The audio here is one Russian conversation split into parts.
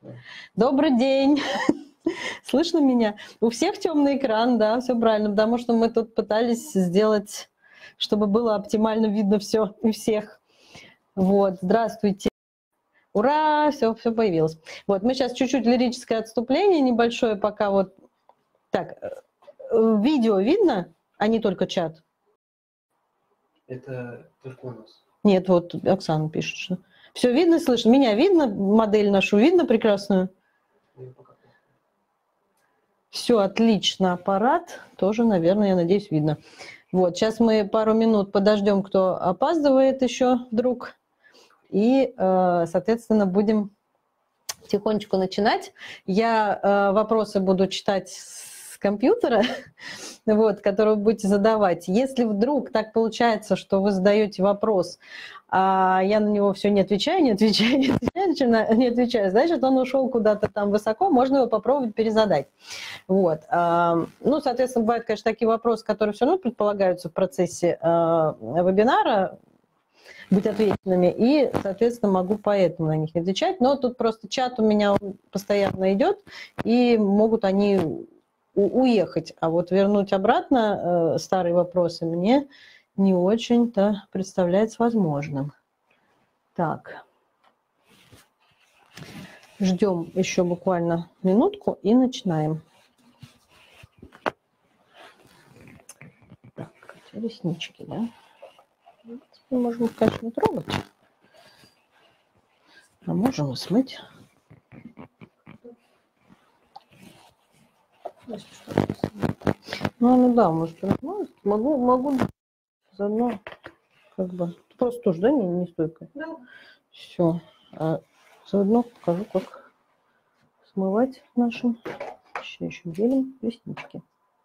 Добрый день. Слышно меня? У всех темный экран, да, все правильно, потому что мы тут пытались сделать, чтобы было оптимально видно все и всех. Вот, здравствуйте. Ура, все появилось. Вот, мы сейчас чуть-чуть лирическое отступление небольшое, пока вот... Так, видео видно, а не только чат? Это только у нас. Нет, вот Оксана пишет, что... Все видно, слышно? Меня видно, модель нашу видно прекрасную? Все, отлично. Аппарат тоже, наверное, я надеюсь, видно. Вот, сейчас мы пару минут подождем, кто опаздывает еще вдруг. И, соответственно, будем тихонечку начинать. Я вопросы буду читать с компьютера, вот, который вы будете задавать. Если вдруг так получается, что вы задаете вопрос, а я на него все не отвечаю, значит, он ушел куда-то там высоко, можно его попробовать перезадать. Вот. Ну, соответственно, бывают, конечно, такие вопросы, которые все равно предполагаются в процессе вебинара, быть ответственными, и, соответственно, могу поэтому на них отвечать. Но тут просто чат у меня постоянно идет, и могут они уехать. А вот вернуть обратно старые вопросы мне не очень-то представляется возможным. Так. Ждем еще буквально минутку и начинаем. Так, реснички, да? Можем, конечно, трогать. А можем и смыть. Ну да, может, могу заодно как бы просто тоже, да, не стойко. Да. Все. А заодно покажу, как смывать нашим чищающим гелем реснички.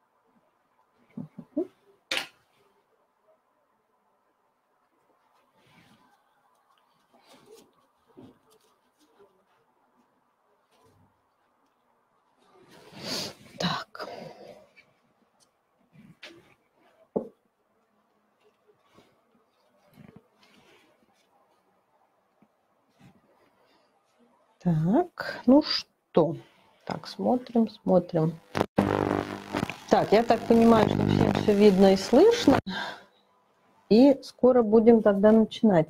Так. Так, ну что? Так, смотрим. Так, я так понимаю, что всем все видно и слышно. И скоро будем тогда начинать.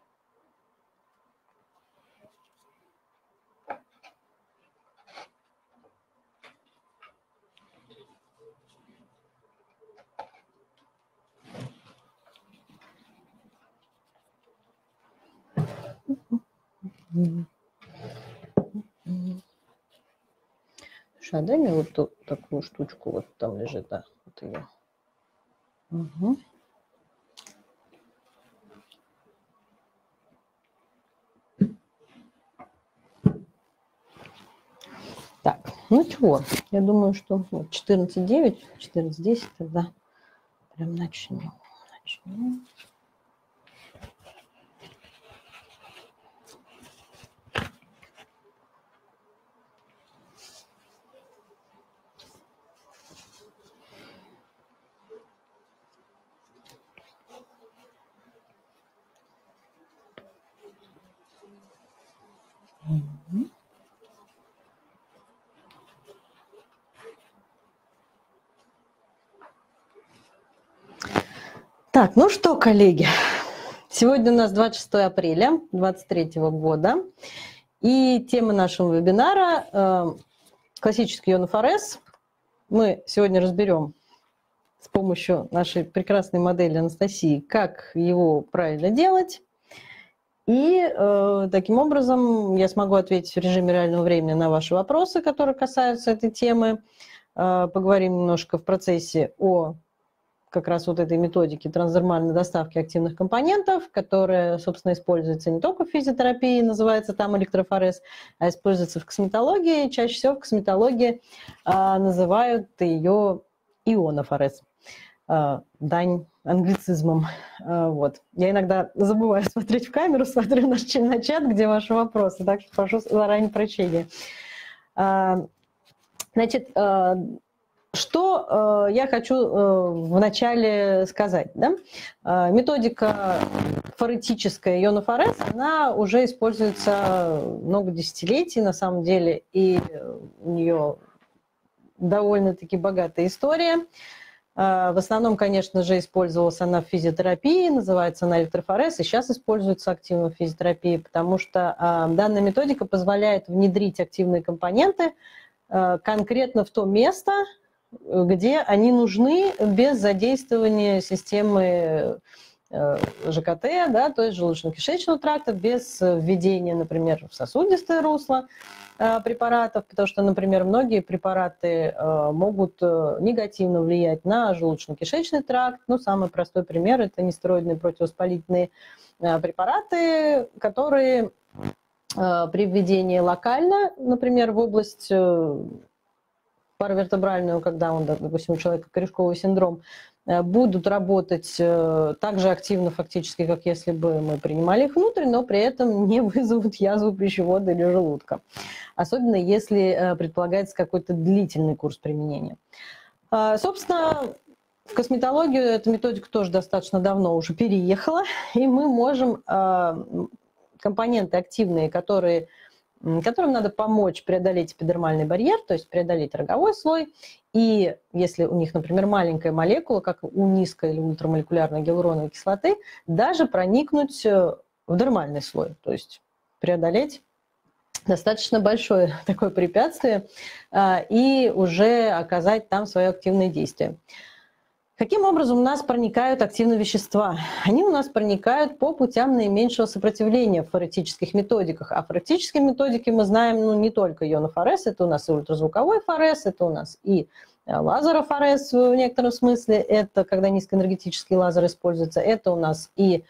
Слушай, а дай мне вот ту, такую штучку, вот там лежит, да, вот ее. Угу. Так, ну чего, я думаю, что 14:09, 14:10 тогда прям начнем. Так, ну что, коллеги, сегодня у нас 26 апреля 2023 года, и тема нашего вебинара «Классический ИОН-ФРС». Мы сегодня разберем с помощью нашей прекрасной модели Анастасии, как его правильно делать. И таким образом я смогу ответить в режиме реального времени на ваши вопросы, которые касаются этой темы. Поговорим немножко в процессе о как раз вот этой методики трансдермальной доставки активных компонентов, которая, собственно, используется не только в физиотерапии, называется там электрофорез, а используется в косметологии. Чаще всего в косметологии называют ее ионофорез. Дань англицизмом. Вот. Я иногда забываю смотреть в камеру, смотрю на чат, где ваши вопросы, так что прошу заранее прощения. Значит, Что я хочу вначале сказать. Да? Методика форетическая ионофорез, она уже используется много десятилетий на самом деле, и у нее довольно-таки богатая история. В основном, конечно же, использовалась она в физиотерапии, называется она электрофорез, и сейчас используется активно в физиотерапии, потому что данная методика позволяет внедрить активные компоненты конкретно в то место, где они нужны без задействования системы ЖКТ, да, то есть желудочно-кишечного тракта, без введения, например, в сосудистое русло препаратов, потому что, например, многие препараты могут негативно влиять на желудочно-кишечный тракт. Ну, самый простой пример – это нестероидные противовоспалительные препараты, которые при введении локально, например, в область паравертебральную, когда он, допустим, у человека корешковый синдром, будут работать так же активно фактически, как если бы мы принимали их внутрь, но при этом не вызовут язву пищевода или желудка. Особенно если предполагается какой-то длительный курс применения. Собственно, в косметологию эта методика тоже достаточно давно уже переехала, и мы можем компоненты активные, которым надо помочь преодолеть эпидермальный барьер, то есть преодолеть роговой слой. И если у них, например, маленькая молекула, как у низкой или ультрамолекулярной гиалуроновой кислоты, даже проникнуть в дермальный слой, то есть преодолеть достаточно большое такое препятствие и уже оказать там свое активное действие. Каким образом у нас проникают активные вещества? Они у нас проникают по путям наименьшего сопротивления в форетических методиках. А форетические методики мы знаем не только ионофорез, это у нас и ультразвуковой форез, это у нас и лазерофорез в некотором смысле, это когда низкоэнергетический лазер используется, это у нас и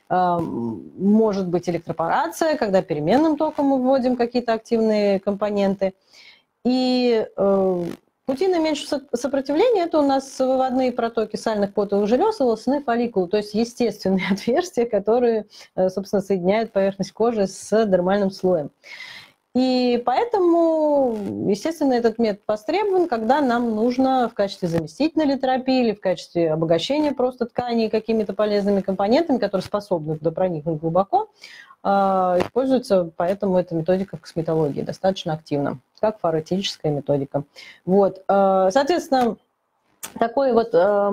может быть электропорация, когда переменным током мы вводим какие-то активные компоненты. И пути наименьшего сопротивления – это у нас выводные протоки сальных потовых желез и волосяные фолликулы, то есть естественные отверстия, которые, собственно, соединяют поверхность кожи с дермальным слоем. И поэтому, естественно, этот метод востребован, когда нам нужно в качестве заместительной терапии или в качестве обогащения просто тканей какими-то полезными компонентами, которые способны туда проникнуть глубоко, используется, поэтому эта методика в косметологии достаточно активна, как форетическая методика. Вот. Соответственно, такое вот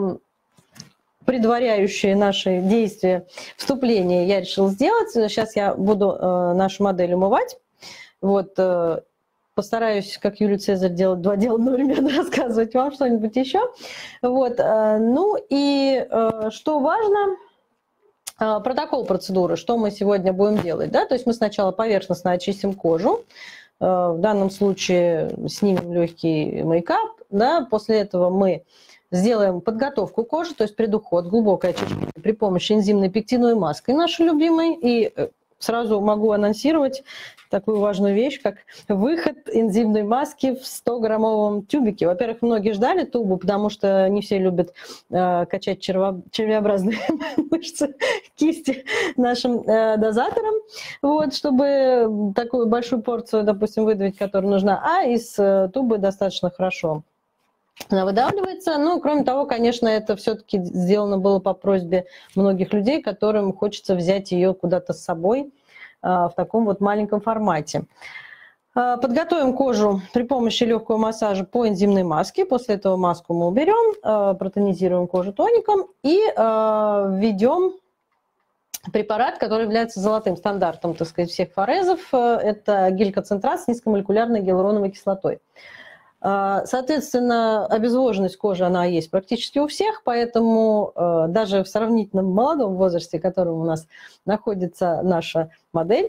предваряющее наши действия вступление я решила сделать. Сейчас я буду нашу модель умывать. Вот, постараюсь, как Юлий Цезарь, делать два дела одновременно, рассказывать вам что-нибудь еще. Вот, ну и что важно, протокол процедуры, что мы сегодня будем делать. Да? То есть мы сначала поверхностно очистим кожу, в данном случае снимем легкий мейкап, да? После этого мы сделаем подготовку кожи, то есть предуход, глубокое очищение при помощи энзимной пектиновой маски нашей любимой. И сразу могу анонсировать такую важную вещь, как выход энзимной маски в 100-граммовом тюбике. Во-первых, многие ждали тубу, потому что не все любят качать червеобразные мышцы кисти нашим дозатором, вот, чтобы такую большую порцию, допустим, выдавить, которая нужна, а из тубы достаточно хорошо она выдавливается. Ну, кроме того, конечно, это все-таки сделано было по просьбе многих людей, которым хочется взять ее куда-то с собой в таком вот маленьком формате. Подготовим кожу при помощи легкого массажа по энзимной маске. После этого маску мы уберем, протонизируем кожу тоником и введем препарат, который является золотым стандартом, так сказать, всех форезов. Это гель-концентрат с низкомолекулярной гиалуроновой кислотой. Соответственно, обезвоженность кожи, она есть практически у всех, поэтому даже в сравнительно молодом возрасте, в котором у нас находится наша модель,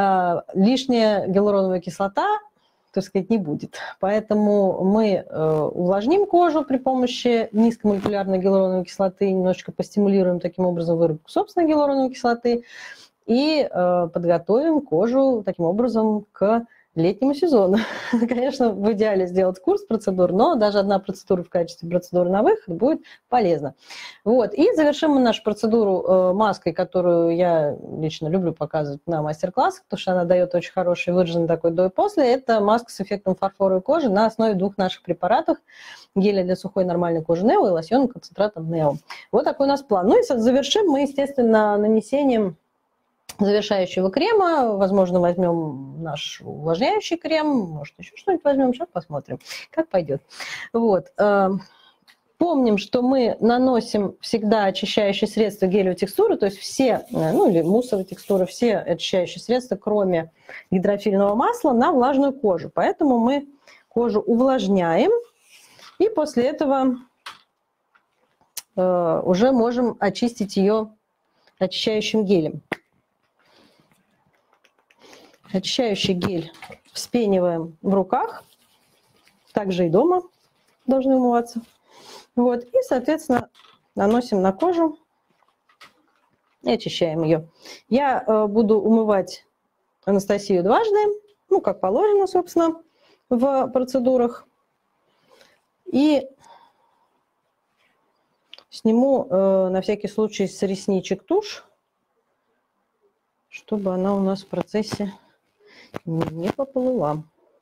лишняя гиалуроновая кислота, так сказать, не будет. Поэтому мы увлажним кожу при помощи низкомолекулярной гиалуроновой кислоты, немножечко постимулируем таким образом выработку собственной гиалуроновой кислоты и подготовим кожу таким образом к летнему сезону. Конечно, в идеале сделать курс процедур, но даже одна процедура в качестве процедуры на выход будет полезна. Вот. И завершим мы нашу процедуру маской, которую я лично люблю показывать на мастер-классах, потому что она дает очень хороший выраженный такой до и после. Это маска с эффектом фарфоровой кожи на основе двух наших препаратов: геля для сухой нормальной кожи Нео и лосьона концентратом Нео. Вот такой у нас план. Ну и завершим мы, естественно, нанесением завершающего крема. Возможно, возьмем наш увлажняющий крем, может, еще что-нибудь возьмем, сейчас посмотрим, как пойдет. Вот. Помним, что мы наносим всегда очищающие средства гелевой текстуры, то есть все, ну или муссовые текстуры, все очищающие средства, кроме гидрофильного масла, на влажную кожу. Поэтому мы кожу увлажняем, и после этого уже можем очистить ее очищающим гелем. Очищающий гель вспениваем в руках, также и дома должны умываться. Вот. И, соответственно, наносим на кожу и очищаем ее. Я буду умывать Анастасию дважды, ну, как положено, собственно, в процедурах. И сниму на всякий случай с ресничек тушь, чтобы она у нас в процессе не поплыла.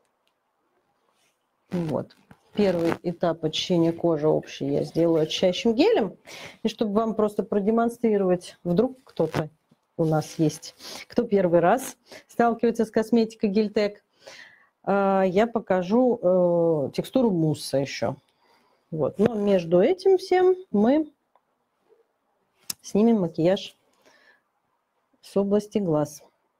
Вот. Первый этап очищения кожи общий я сделаю очищающим гелем. И чтобы вам просто продемонстрировать, вдруг кто-то у нас есть, кто первый раз сталкивается с косметикой Гельтек, я покажу текстуру мусса еще. Вот. Но между этим всем мы снимем макияж с области глаз.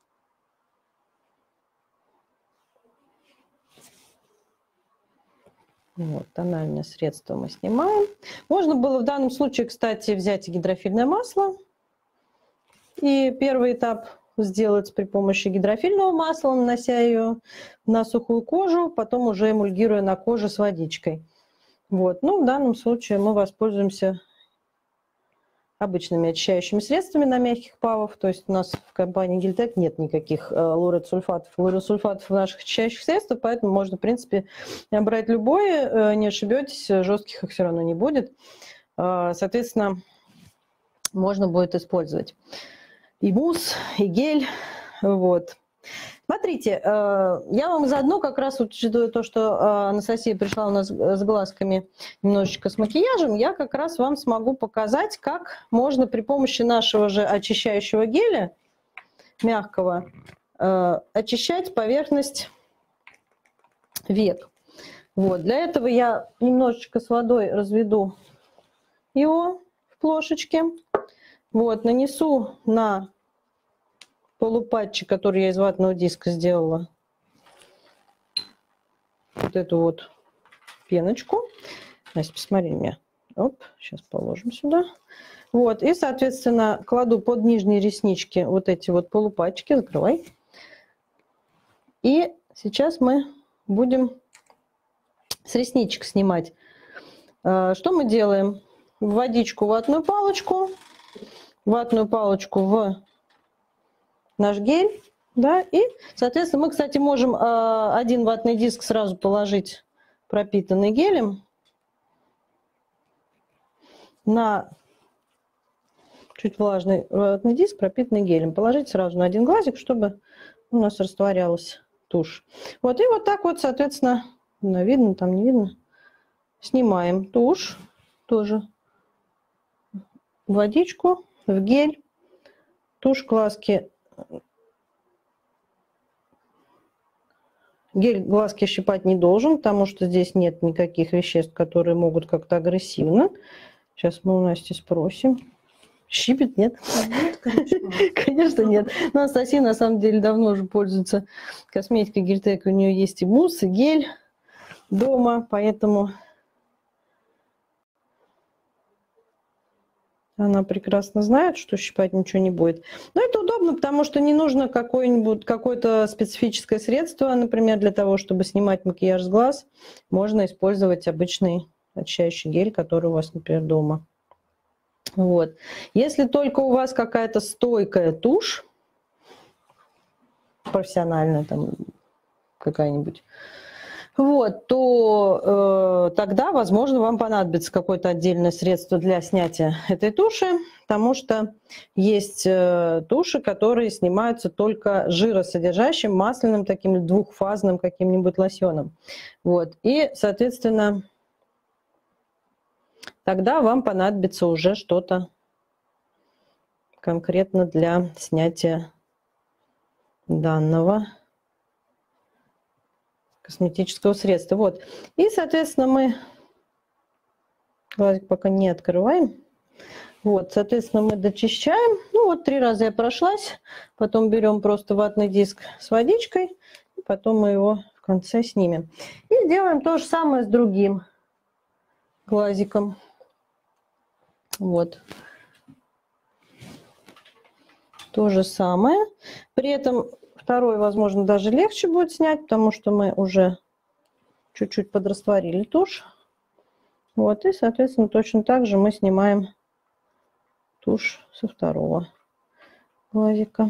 Вот, тональное средство мы снимаем. Можно было в данном случае, кстати, взять гидрофильное масло и первый этап сделать при помощи гидрофильного масла, нанося ее на сухую кожу, потом уже эмульгируя на коже с водичкой. Вот. Ну, в данном случае мы воспользуемся обычными очищающими средствами на мягких павов. То есть у нас в компании Гельтек нет никаких лауретсульфатов, лауретсульфатов в наших очищающих средствах, поэтому можно, в принципе, брать любое, не ошибетесь, жестких их все равно не будет. Соответственно, можно будет использовать и мусс, и гель. Вот. Смотрите, я вам заодно как раз, учитывая то, что Анастасия пришла у нас с глазками немножечко с макияжем, я как раз вам смогу показать, как можно при помощи нашего же очищающего геля, мягкого, очищать поверхность век. Вот. Для этого я немножечко с водой разведу его в плошечке. Вот. Нанесу на полупатчик, который я из ватного диска сделала, вот эту вот пеночку. Настя, посмотри меня. Оп, сейчас положим сюда. Вот, и, соответственно, кладу под нижние реснички вот эти вот полупатчики. Закрывай. И сейчас мы будем с ресничек снимать. Что мы делаем? В водичку ватную палочку в наш гель, да, и, соответственно, мы, кстати, можем один ватный диск сразу положить, пропитанный гелем, на чуть влажный ватный диск, пропитанный гелем, положить сразу на один глазик, чтобы у нас растворялась тушь. Вот, и вот так вот, соответственно, видно, там не видно, снимаем тушь, тоже в водичку, в гель, тушь глазки. Гель глазки щипать не должен, потому что здесь нет никаких веществ, которые могут как-то агрессивно. Сейчас мы у Насти спросим. Щипет, нет? Нет, конечно. Конечно, нет. Но Анастасия, на самом деле, давно уже пользуется косметикой Гельтек. У нее есть и мусс, и гель дома, поэтому она прекрасно знает, что щипать ничего не будет. Но это удобно, потому что не нужно какое-то специфическое средство, например, для того, чтобы снимать макияж с глаз. Можно использовать обычный очищающий гель, который у вас, например, дома. Вот. Если только у вас какая-то стойкая тушь, профессиональная, там, какая-нибудь, вот, то тогда, возможно, вам понадобится какое-то отдельное средство для снятия этой туши, потому что есть туши, которые снимаются только жиросодержащим масляным таким двухфазным каким-нибудь лосьоном. Вот. И, соответственно, тогда вам понадобится уже что-то конкретно для снятия данного косметического средства. Вот. И, соответственно, мы глазик пока не открываем. Вот, соответственно, мы дочищаем. Ну, вот 3 раза я прошлась. Потом берем просто ватный диск с водичкой. И потом мы его в конце снимем. И делаем то же самое с другим глазиком. Вот. То же самое. При этом второй, возможно, даже легче будет снять, потому что мы уже чуть-чуть подрастворили тушь. Вот, и, соответственно, точно так же мы снимаем тушь со второго глазика.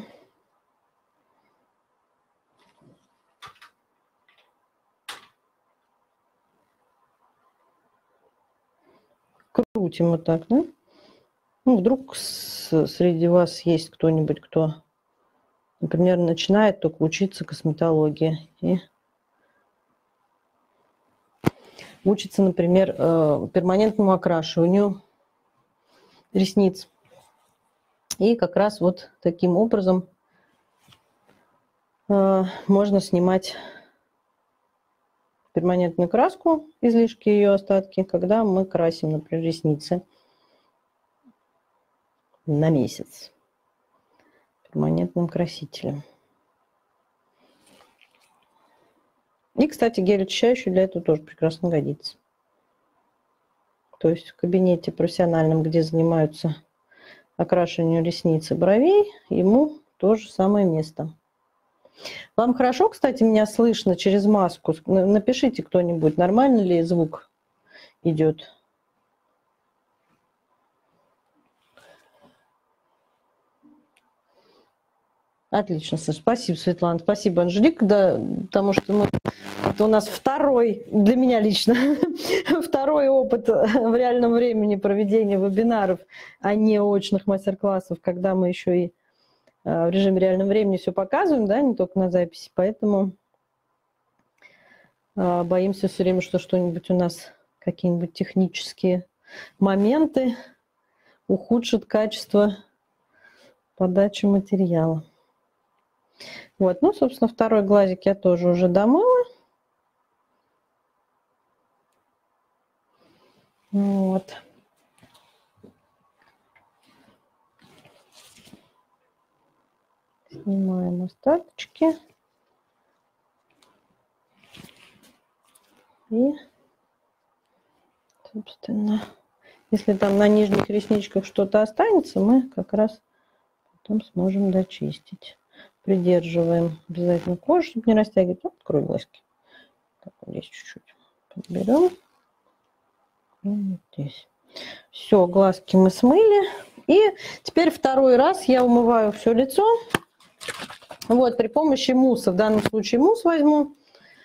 Крутим вот так, да? Ну, вдруг среди вас есть кто-нибудь, кто, например, начинает только учиться косметологии и учится, например, перманентному окрашиванию ресниц. И как раз вот таким образом можно снимать перманентную краску, излишки ее остатки, когда мы красим, например, ресницы на месяц перманентным красителем. И, кстати, гель очищающий для этого тоже прекрасно годится. То есть в кабинете профессиональном, где занимаются окрашиванием ресниц и бровей, ему то же самое место. Вам хорошо, кстати, меня слышно через маску? Напишите кто-нибудь, нормально ли звук идет. Отлично, Саша. Спасибо, Светлана. Спасибо, Анжелика, да, потому что это у нас второй, для меня лично, второй опыт в реальном времени проведения вебинаров, а не очных мастер-классов, когда мы еще и в режиме реального времени все показываем, да, не только на записи, поэтому боимся все время, что что-нибудь у нас, какие-нибудь технические моменты ухудшат качество подачи материала. Вот, ну, собственно, второй глазик я тоже уже домыла. Вот. Снимаем остаточки. И, собственно, если там на нижних ресничках что-то останется, мы как раз потом сможем дочистить. Придерживаем обязательно кожу, чтобы не растягивать. Вот, открой глазки. Так, вот здесь чуть-чуть подберем. Вот здесь. Все, глазки мы смыли. И теперь второй раз я умываю все лицо. Вот, при помощи мусса. В данном случае мусс возьму,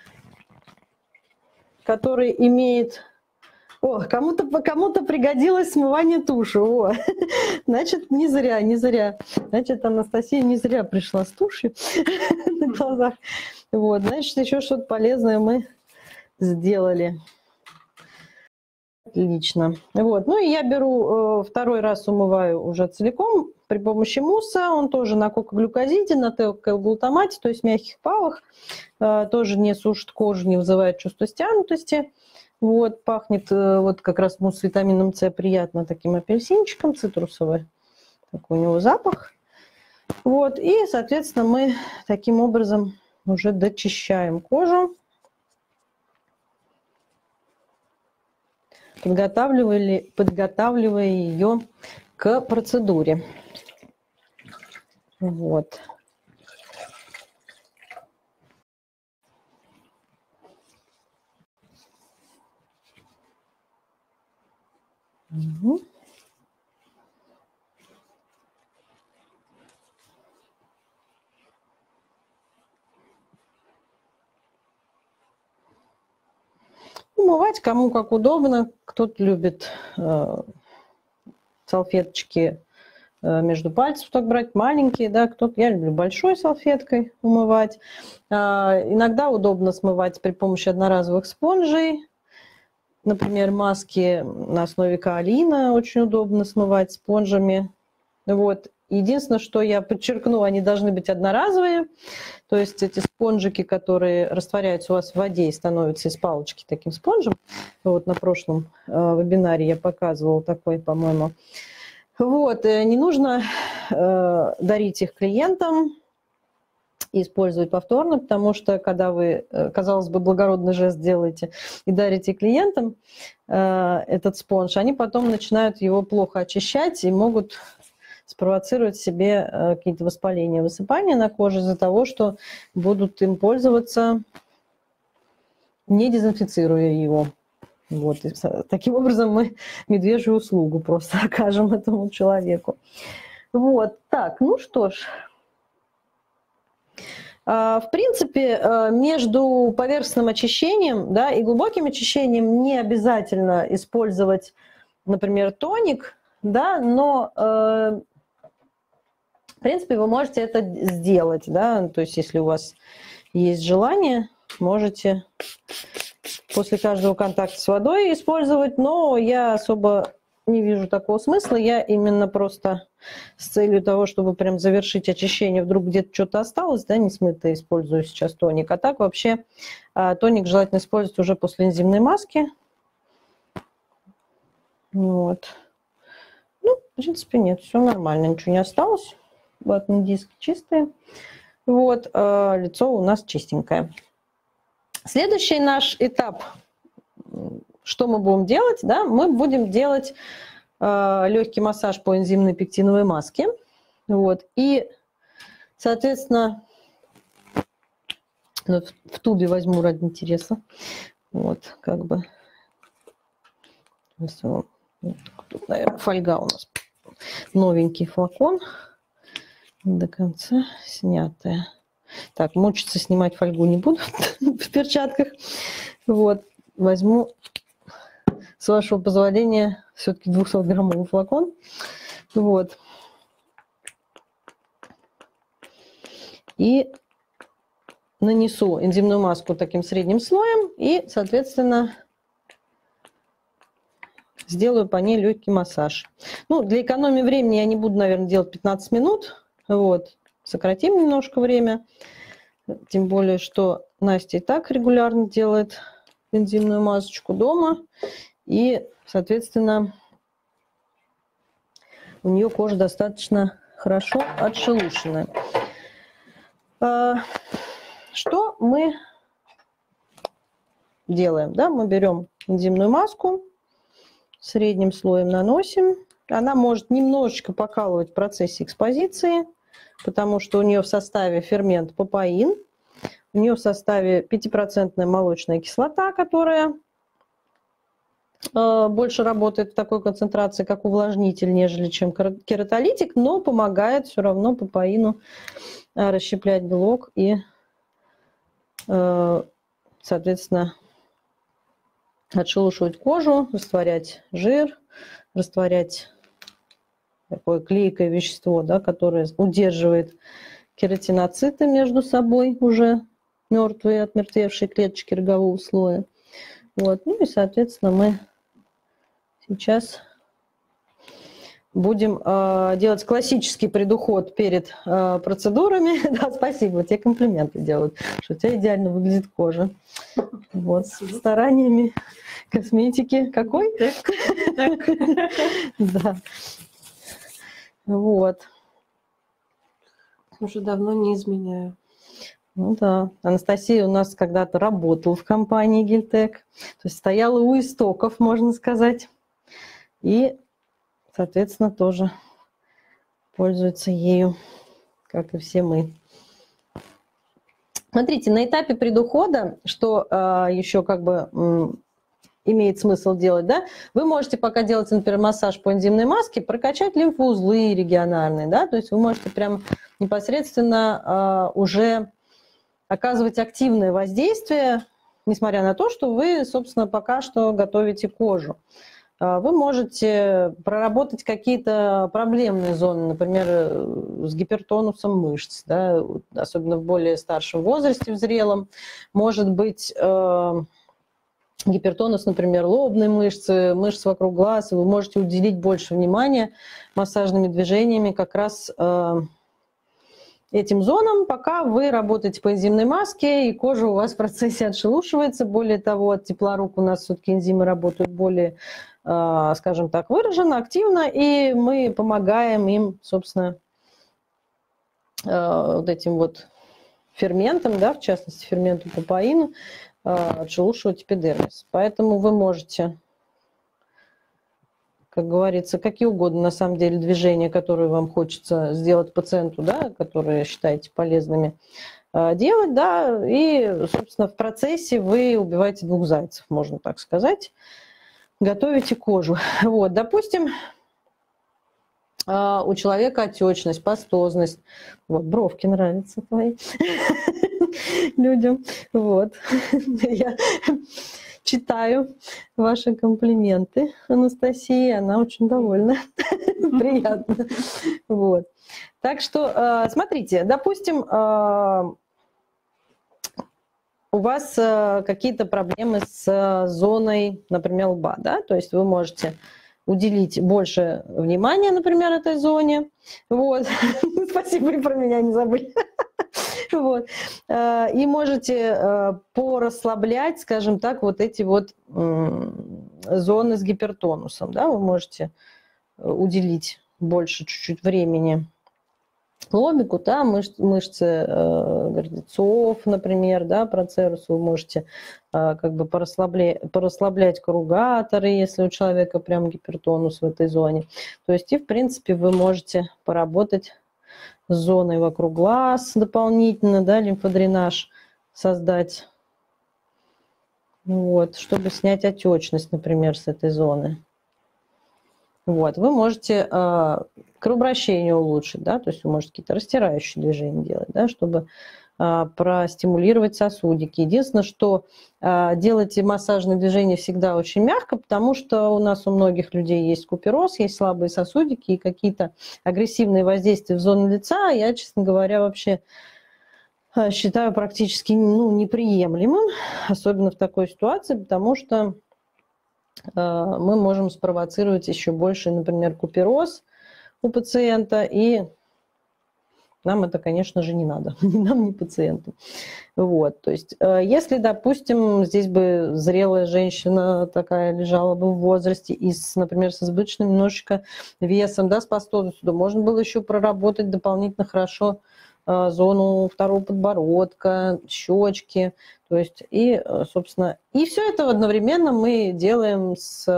который имеет... О, кому-то пригодилось смывание туши. О, значит, не зря, не зря. Значит, Анастасия не зря пришла с тушью на глазах. Вот, значит, еще что-то полезное мы сделали. Отлично. Вот. Ну и я беру, второй раз умываю уже целиком при помощи мусса. Он тоже на кокоглюкозиде, на теоглутамате, то есть мягких павах. Тоже не сушит кожу, не вызывает чувство стянутости. Вот, пахнет вот как раз мусс с витамином С приятно таким апельсинчиком, цитрусовый. Такой у него запах. Вот, и, соответственно, мы таким образом уже дочищаем кожу. Подготавливая ее к процедуре. Вот. Угу. умывать кому как удобно. Кто-то любит салфеточки между пальцев так брать, маленькие, да, кто-то, я люблю большой салфеткой умывать. Иногда удобно смывать при помощи одноразовых спонжей. Например, маски на основе каолина очень удобно смывать спонжами. Вот. Единственное, что я подчеркну, они должны быть одноразовые. То есть эти спонжики, которые растворяются у вас в воде и становятся из палочки таким спонжем. Вот на прошлом вебинаре я показывала такой, по-моему. Вот. Не нужно дарить их клиентам и использовать повторно, потому что когда вы, казалось бы, благородный жест делаете и дарите клиентам этот спонж, они потом начинают его плохо очищать и могут спровоцировать себе какие-то воспаления, высыпания на коже из-за того, что будут им пользоваться, не дезинфицируя его. Вот. И таким образом мы медвежью услугу просто окажем этому человеку. Вот. Так, ну что ж. В принципе, между поверхностным очищением, да, и глубоким очищением не обязательно использовать, например, тоник, да, но, в принципе, вы можете это сделать, да, то есть если у вас есть желание, можете после каждого контакта с водой использовать, но я особо не вижу такого смысла. Я именно просто с целью того, чтобы прям завершить очищение, вдруг где-то что-то осталось, да, не смыто, использую сейчас тоник. А так вообще тоник желательно использовать уже после энзимной маски. Вот. Ну, в принципе, нет, все нормально, ничего не осталось. Ватные диски чистые. Вот, лицо у нас чистенькое. Следующий наш этап, что мы будем делать, да, мы будем делать легкий массаж по энзимной пектиновой маске. Вот, и, соответственно, в тубе возьму ради интереса. Вот, как бы. Тут, наверное, фольга у нас. Новенький флакон. До конца снятая. Так, мучиться снимать фольгу не буду в перчатках. Вот, возьму, с вашего позволения, все-таки 200-граммовый флакон. Вот. И нанесу энзимную маску таким средним слоем и, соответственно, сделаю по ней легкий массаж. Ну, для экономии времени я не буду, наверное, делать 15 минут. Вот. Сократим немножко время. Тем более, что Настя и так регулярно делает энзимную масочку дома. И, соответственно, у нее кожа достаточно хорошо отшелушенная. Что мы делаем? Да, мы берем энзимную маску, средним слоем наносим. Она может немножечко покалывать в процессе экспозиции, потому что у нее в составе фермент папаин, у нее в составе 5% молочная кислота, которая больше работает в такой концентрации, как увлажнитель, нежели чем кератолитик, но помогает все равно папаину расщеплять белок и, соответственно, отшелушивать кожу, растворять жир, растворять такое клейкое вещество, да, которое удерживает кератиноциты между собой, уже мертвые, отмертвевшие клеточки рогового слоя. Вот. Ну и, соответственно, мы сейчас будем делать классический предуход перед процедурами. Да, спасибо, тебе комплименты делают, что у тебя идеально выглядит кожа. Вот, с стараниями косметики. Какой? Да. Вот. Уже давно не изменяю. Ну да. Анастасия у нас когда-то работала в компании Гильтек, то есть стояла у истоков, можно сказать. И, соответственно, тоже пользуется ею, как и все мы. Смотрите, на этапе предухода, что еще как бы имеет смысл делать, да, вы можете пока делать, например, массаж по энзимной маске, прокачать лимфоузлы региональные, да, то есть вы можете прям непосредственно уже оказывать активное воздействие несмотря на то, что вы, собственно, пока что готовите кожу. Вы можете проработать какие-то проблемные зоны, например, с гипертонусом мышц, да, особенно в более старшем возрасте, в зрелом. Может быть, гипертонус, например, лобной мышцы, мышц вокруг глаз. Вы можете уделить больше внимания массажными движениями как раз этим зонам, пока вы работаете по энзимной маске, и кожа у вас в процессе отшелушивается. Более того, от тепла рук у нас все-таки энзимы работают более, скажем так, выраженно, активно, и мы помогаем им, собственно, вот этим вот ферментам, да, в частности, ферменту папаину, отшелушивать эпидермис. Поэтому вы можете, как говорится, какие угодно, на самом деле, движения, которые вам хочется сделать пациенту, да, которые считаете полезными, делать, да, и, собственно, в процессе вы убиваете двух зайцев, можно так сказать, готовите кожу. Вот, допустим, у человека отечность, пастозность, вот, бровки нравятся твои людям, вот, я читаю ваши комплименты Анастасии, она очень довольна, приятно, вот. Так что, смотрите, допустим, у вас какие-то проблемы с зоной, например, лба, да, то есть вы можете уделить больше внимания, например, этой зоне, вот, спасибо, и про меня не забыли. Вот. И можете порасслаблять, скажем так, вот эти вот зоны с гипертонусом. Да? Вы можете уделить больше чуть-чуть времени лобику, да, мышцы гордецов, например, да, процерус. Вы можете как бы порасслаблять корругаторы, если у человека прям гипертонус в этой зоне. То есть и, в принципе, вы можете поработать с зоной вокруг глаз дополнительно, да, лимфодренаж создать, вот, чтобы снять отечность, например, с этой зоны. Вот, вы можете кровообращение улучшить, да, то есть вы можете какие-то растирающие движения делать, да, чтобы простимулировать сосудики. Единственное, что делайте массажные движения всегда очень мягко, потому что у нас у многих людей есть купероз, есть слабые сосудики и какие-то агрессивные воздействия в зону лица. Я, честно говоря, вообще считаю практически неприемлемым, особенно в такой ситуации, потому что мы можем спровоцировать еще больше, например, купероз у пациента, и нам это, конечно же, не надо, ни нам, ни пациенту. Вот, то есть, если, допустим, здесь бы зрелая женщина такая лежала бы в возрасте и, например, с избыточным немножечко весом, да, с пастозностью, то можно было еще проработать дополнительно хорошо зону второго подбородка, щечки, то есть, и, собственно, и все это одновременно мы делаем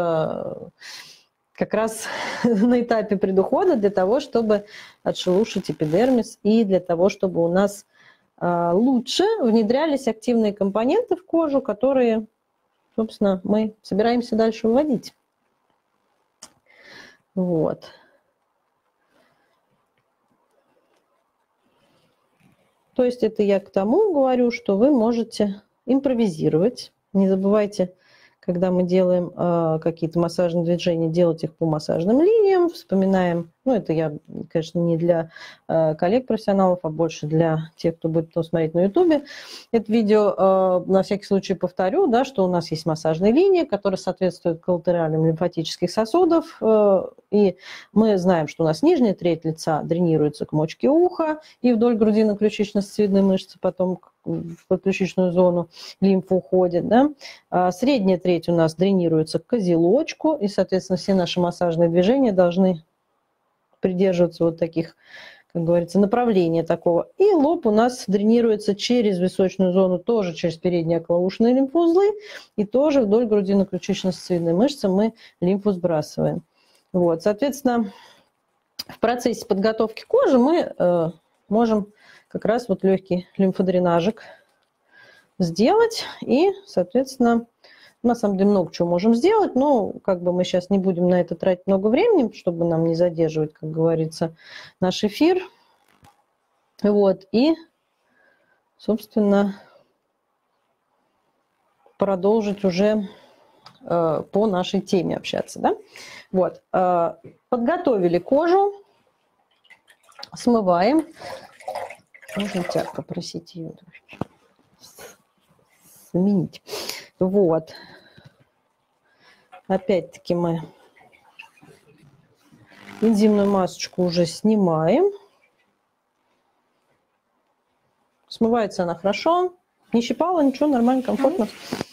как раз на этапе предухода для того, чтобы отшелушить эпидермис и для того, чтобы у нас лучше внедрялись активные компоненты в кожу, которые, собственно, мы собираемся дальше выводить. Вот. То есть это я к тому говорю, что вы можете импровизировать. Не забывайте, когда мы делаем какие-то массажные движения, делать их по массажным линиям, вспоминаем, это я, конечно, не для коллег-профессионалов, а больше для тех, кто будет потом смотреть на ютубе. Это видео на всякий случай повторю, да, что у нас есть массажные линии, которые соответствуют коллатеральным лимфатических сосудов, и мы знаем, что у нас нижняя треть лица дренируется к мочке уха и вдоль грудино-ключично-сосцевидной мышцы, потом в подключичную зону лимфа уходит, да. Средняя треть у нас дренируется к козелочку, и, соответственно, все наши массажные движения должны придерживаться вот таких, как говорится, направления такого. И лоб у нас дренируется через височную зону, тоже через передние околоушные лимфоузлы, и тоже вдоль грудино-ключично-сосцевидной мышцы мы лимфу сбрасываем. Вот, соответственно, в процессе подготовки кожи мы можем как раз вот легкий лимфодренажик сделать, и, соответственно, на самом деле много чего можем сделать, но как бы мы сейчас не будем на это тратить много времени, чтобы нам не задерживать, как говорится, наш эфир. Вот, и, собственно, продолжить уже по нашей теме общаться. Да? Вот. Подготовили кожу, смываем. Можно тебя попросить ее заменить. Вот. Опять-таки мы энзимную масочку уже снимаем. Смывается она хорошо. Не щипала, ничего, нормально, комфортно.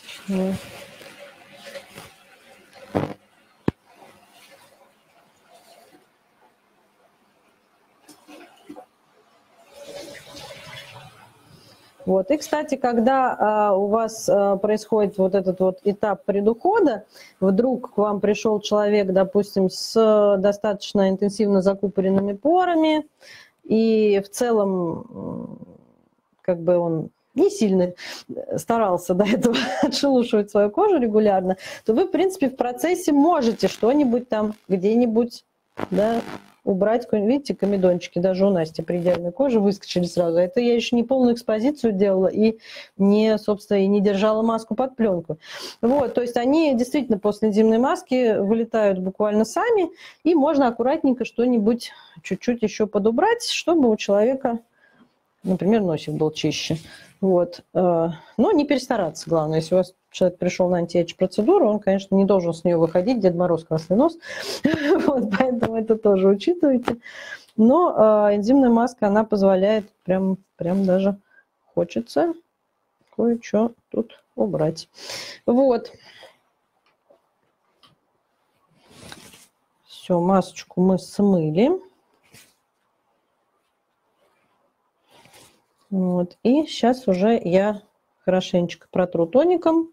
Вот. И, кстати, когда у вас происходит вот этот вот этап предухода, вдруг к вам пришел человек, допустим, с достаточно интенсивно закупоренными порами, и в целом как бы он не сильно старался до этого отшелушивать свою кожу регулярно, то вы, в принципе, в процессе можете что-нибудь там где-нибудь, да, убрать. Видите, комедончики даже у Насти при идеальной коже выскочили сразу. Это я еще не полную экспозицию делала и не, собственно, и не держала маску под пленку. Вот, то есть они действительно после энзимной маски вылетают буквально сами, и можно аккуратненько что-нибудь чуть-чуть еще подубрать, чтобы у человека, например, носик был чище. Вот. Но не перестараться, главное. Если у вас человек пришел на анти-эйдж-процедуру, он, конечно, не должен с нее выходить, Дед Мороз, красный нос. Вот, поэтому это тоже учитывайте. Но энзимная маска, она позволяет прям даже хочется кое-что тут убрать. Вот. Все, масочку мы смыли. Вот. И сейчас уже я хорошенечко протру тоником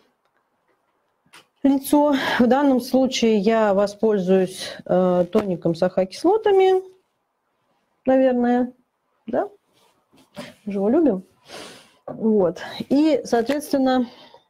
лицо. В данном случае я воспользуюсь тоником с АХ-кислотами, наверное. Да? Мы же его любим. Вот. И, соответственно,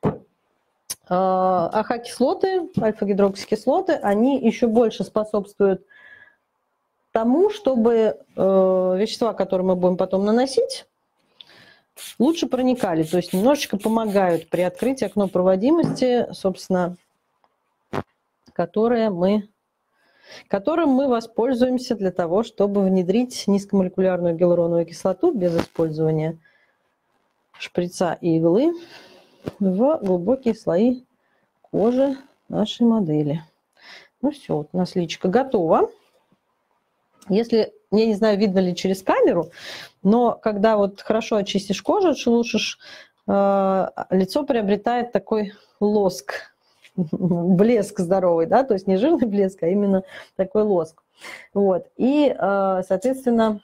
АХ-кислоты, альфа-гидроксикислоты, они еще больше способствуют тому, чтобы вещества, которые мы будем потом наносить, лучше проникали, то есть немножечко помогают при открытии окна проводимости, собственно, которым мы воспользуемся для того, чтобы внедрить низкомолекулярную гиалуроновую кислоту без использования шприца и иглы в глубокие слои кожи нашей модели. Ну все, вот у нас личико готово. Если, я не знаю, видно ли через камеру, но когда вот хорошо очистишь кожу, отшелушишь, лицо приобретает такой лоск, блеск здоровый, да, то есть не жирный блеск, а именно такой лоск. Вот. И, соответственно,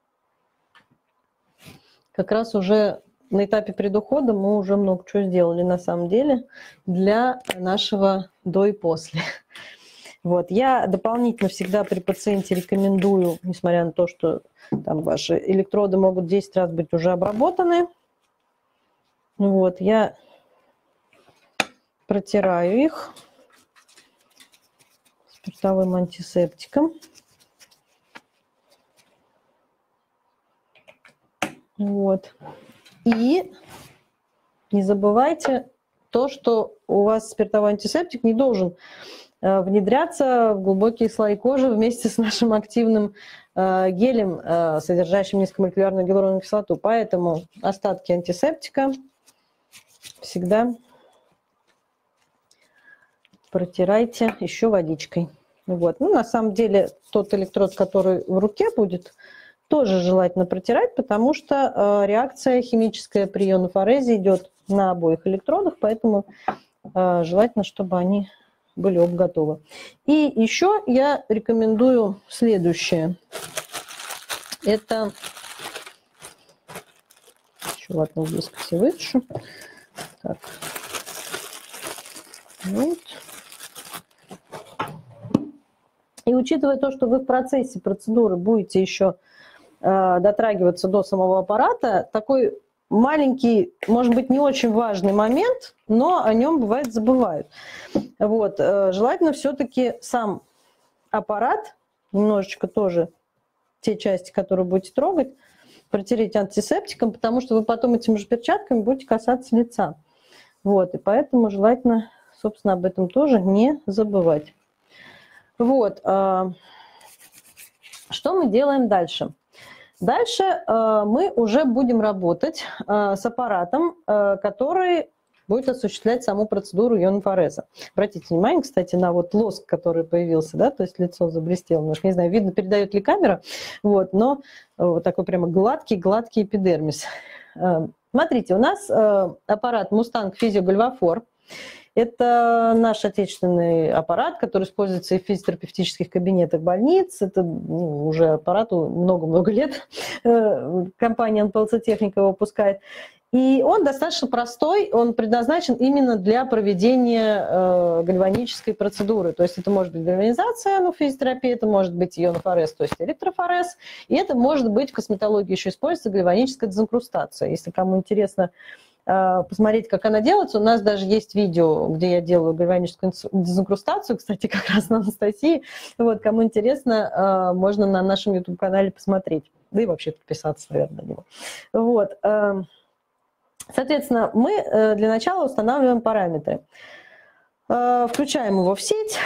как раз уже на этапе предухода мы уже много чего сделали на самом деле для нашего до и после. Вот. Я дополнительно всегда при пациенте рекомендую, несмотря на то, что там ваши электроды могут 10 раз быть уже обработаны, вот, я протираю их спиртовым антисептиком. Вот. И не забывайте то, что у вас спиртовой антисептик не должен внедряться в глубокие слои кожи вместе с нашим активным гелем, содержащим низкомолекулярную гиалуроновую кислоту. Поэтому остатки антисептика всегда протирайте еще водичкой. Вот. Ну, на самом деле тот электрод, который в руке будет, тоже желательно протирать, потому что реакция химическая при ионофорезе идет на обоих электродах, поэтому желательно, чтобы они были оба готовы. И еще я рекомендую следующее. Это... Еще ладно, близко все вытащу. Так. Вот. И учитывая то, что вы в процессе процедуры будете еще дотрагиваться до самого аппарата, такой маленький, может быть, не очень важный момент, но о нем бывает забывают. Вот. Желательно все-таки сам аппарат, немножечко тоже те части, которые будете трогать, протереть антисептиком, потому что вы потом этими же перчатками будете касаться лица. Вот, и поэтому желательно, собственно, об этом тоже не забывать. Вот, что мы делаем дальше? Дальше мы уже будем работать с аппаратом, который будет осуществлять саму процедуру ионофореза. Обратите внимание, кстати, на вот лоск, который появился, да, то есть лицо заблестело. Немножко, не знаю, видно, передает ли камера, вот, но вот такой прямо гладкий эпидермис. Смотрите, у нас аппарат Mustang Physio Galvafor. Это наш отечественный аппарат, который используется и в физиотерапевтических кабинетах больниц. Это уже аппарату много-много лет. Компания НПЛЦ Техника его выпускает. И он достаточно простой, он предназначен именно для проведения гальванической процедуры. То есть это может быть гальванизация, ну, физиотерапия, это может быть ионофорез, то есть электрофорез, и это может быть в косметологии еще используется гальваническая дезинкрустация. Если кому интересно посмотреть, как она делается, у нас даже есть видео, где я делаю гальваническую дезинкрустацию, кстати, как раз на Анастасии. Вот, кому интересно, можно на нашем YouTube-канале посмотреть, да и вообще подписаться, наверное, на него. Вот. Соответственно, мы для начала устанавливаем параметры. Включаем его в сеть,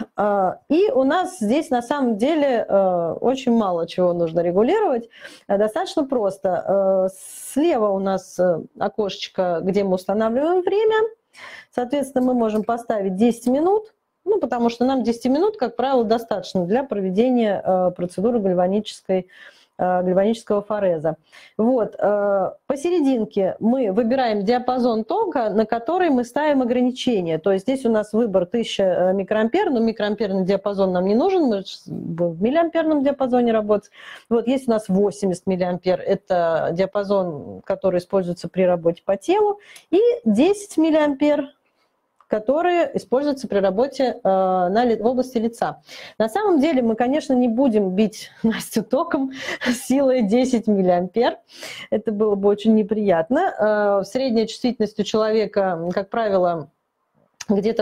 и у нас здесь на самом деле очень мало чего нужно регулировать. Достаточно просто. Слева у нас окошечко, где мы устанавливаем время. Соответственно, мы можем поставить 10 минут, ну, потому что нам 10 минут, как правило, достаточно для проведения процедуры гальванического фореза. Вот. Посерединке мы выбираем диапазон тока, на который мы ставим ограничения. То есть здесь у нас выбор 1000 микроампер, но микроамперный диапазон нам не нужен, мы будем в миллиамперном диапазоне работать. Вот есть у нас 80 миллиампер, это диапазон, который используется при работе по телу, и 10 миллиампер, которые используются при работе в области лица. На самом деле мы, конечно, не будем бить Настю током силой 10 миллиампер. Это было бы очень неприятно. Средняя чувствительность у человека, как правило, где-то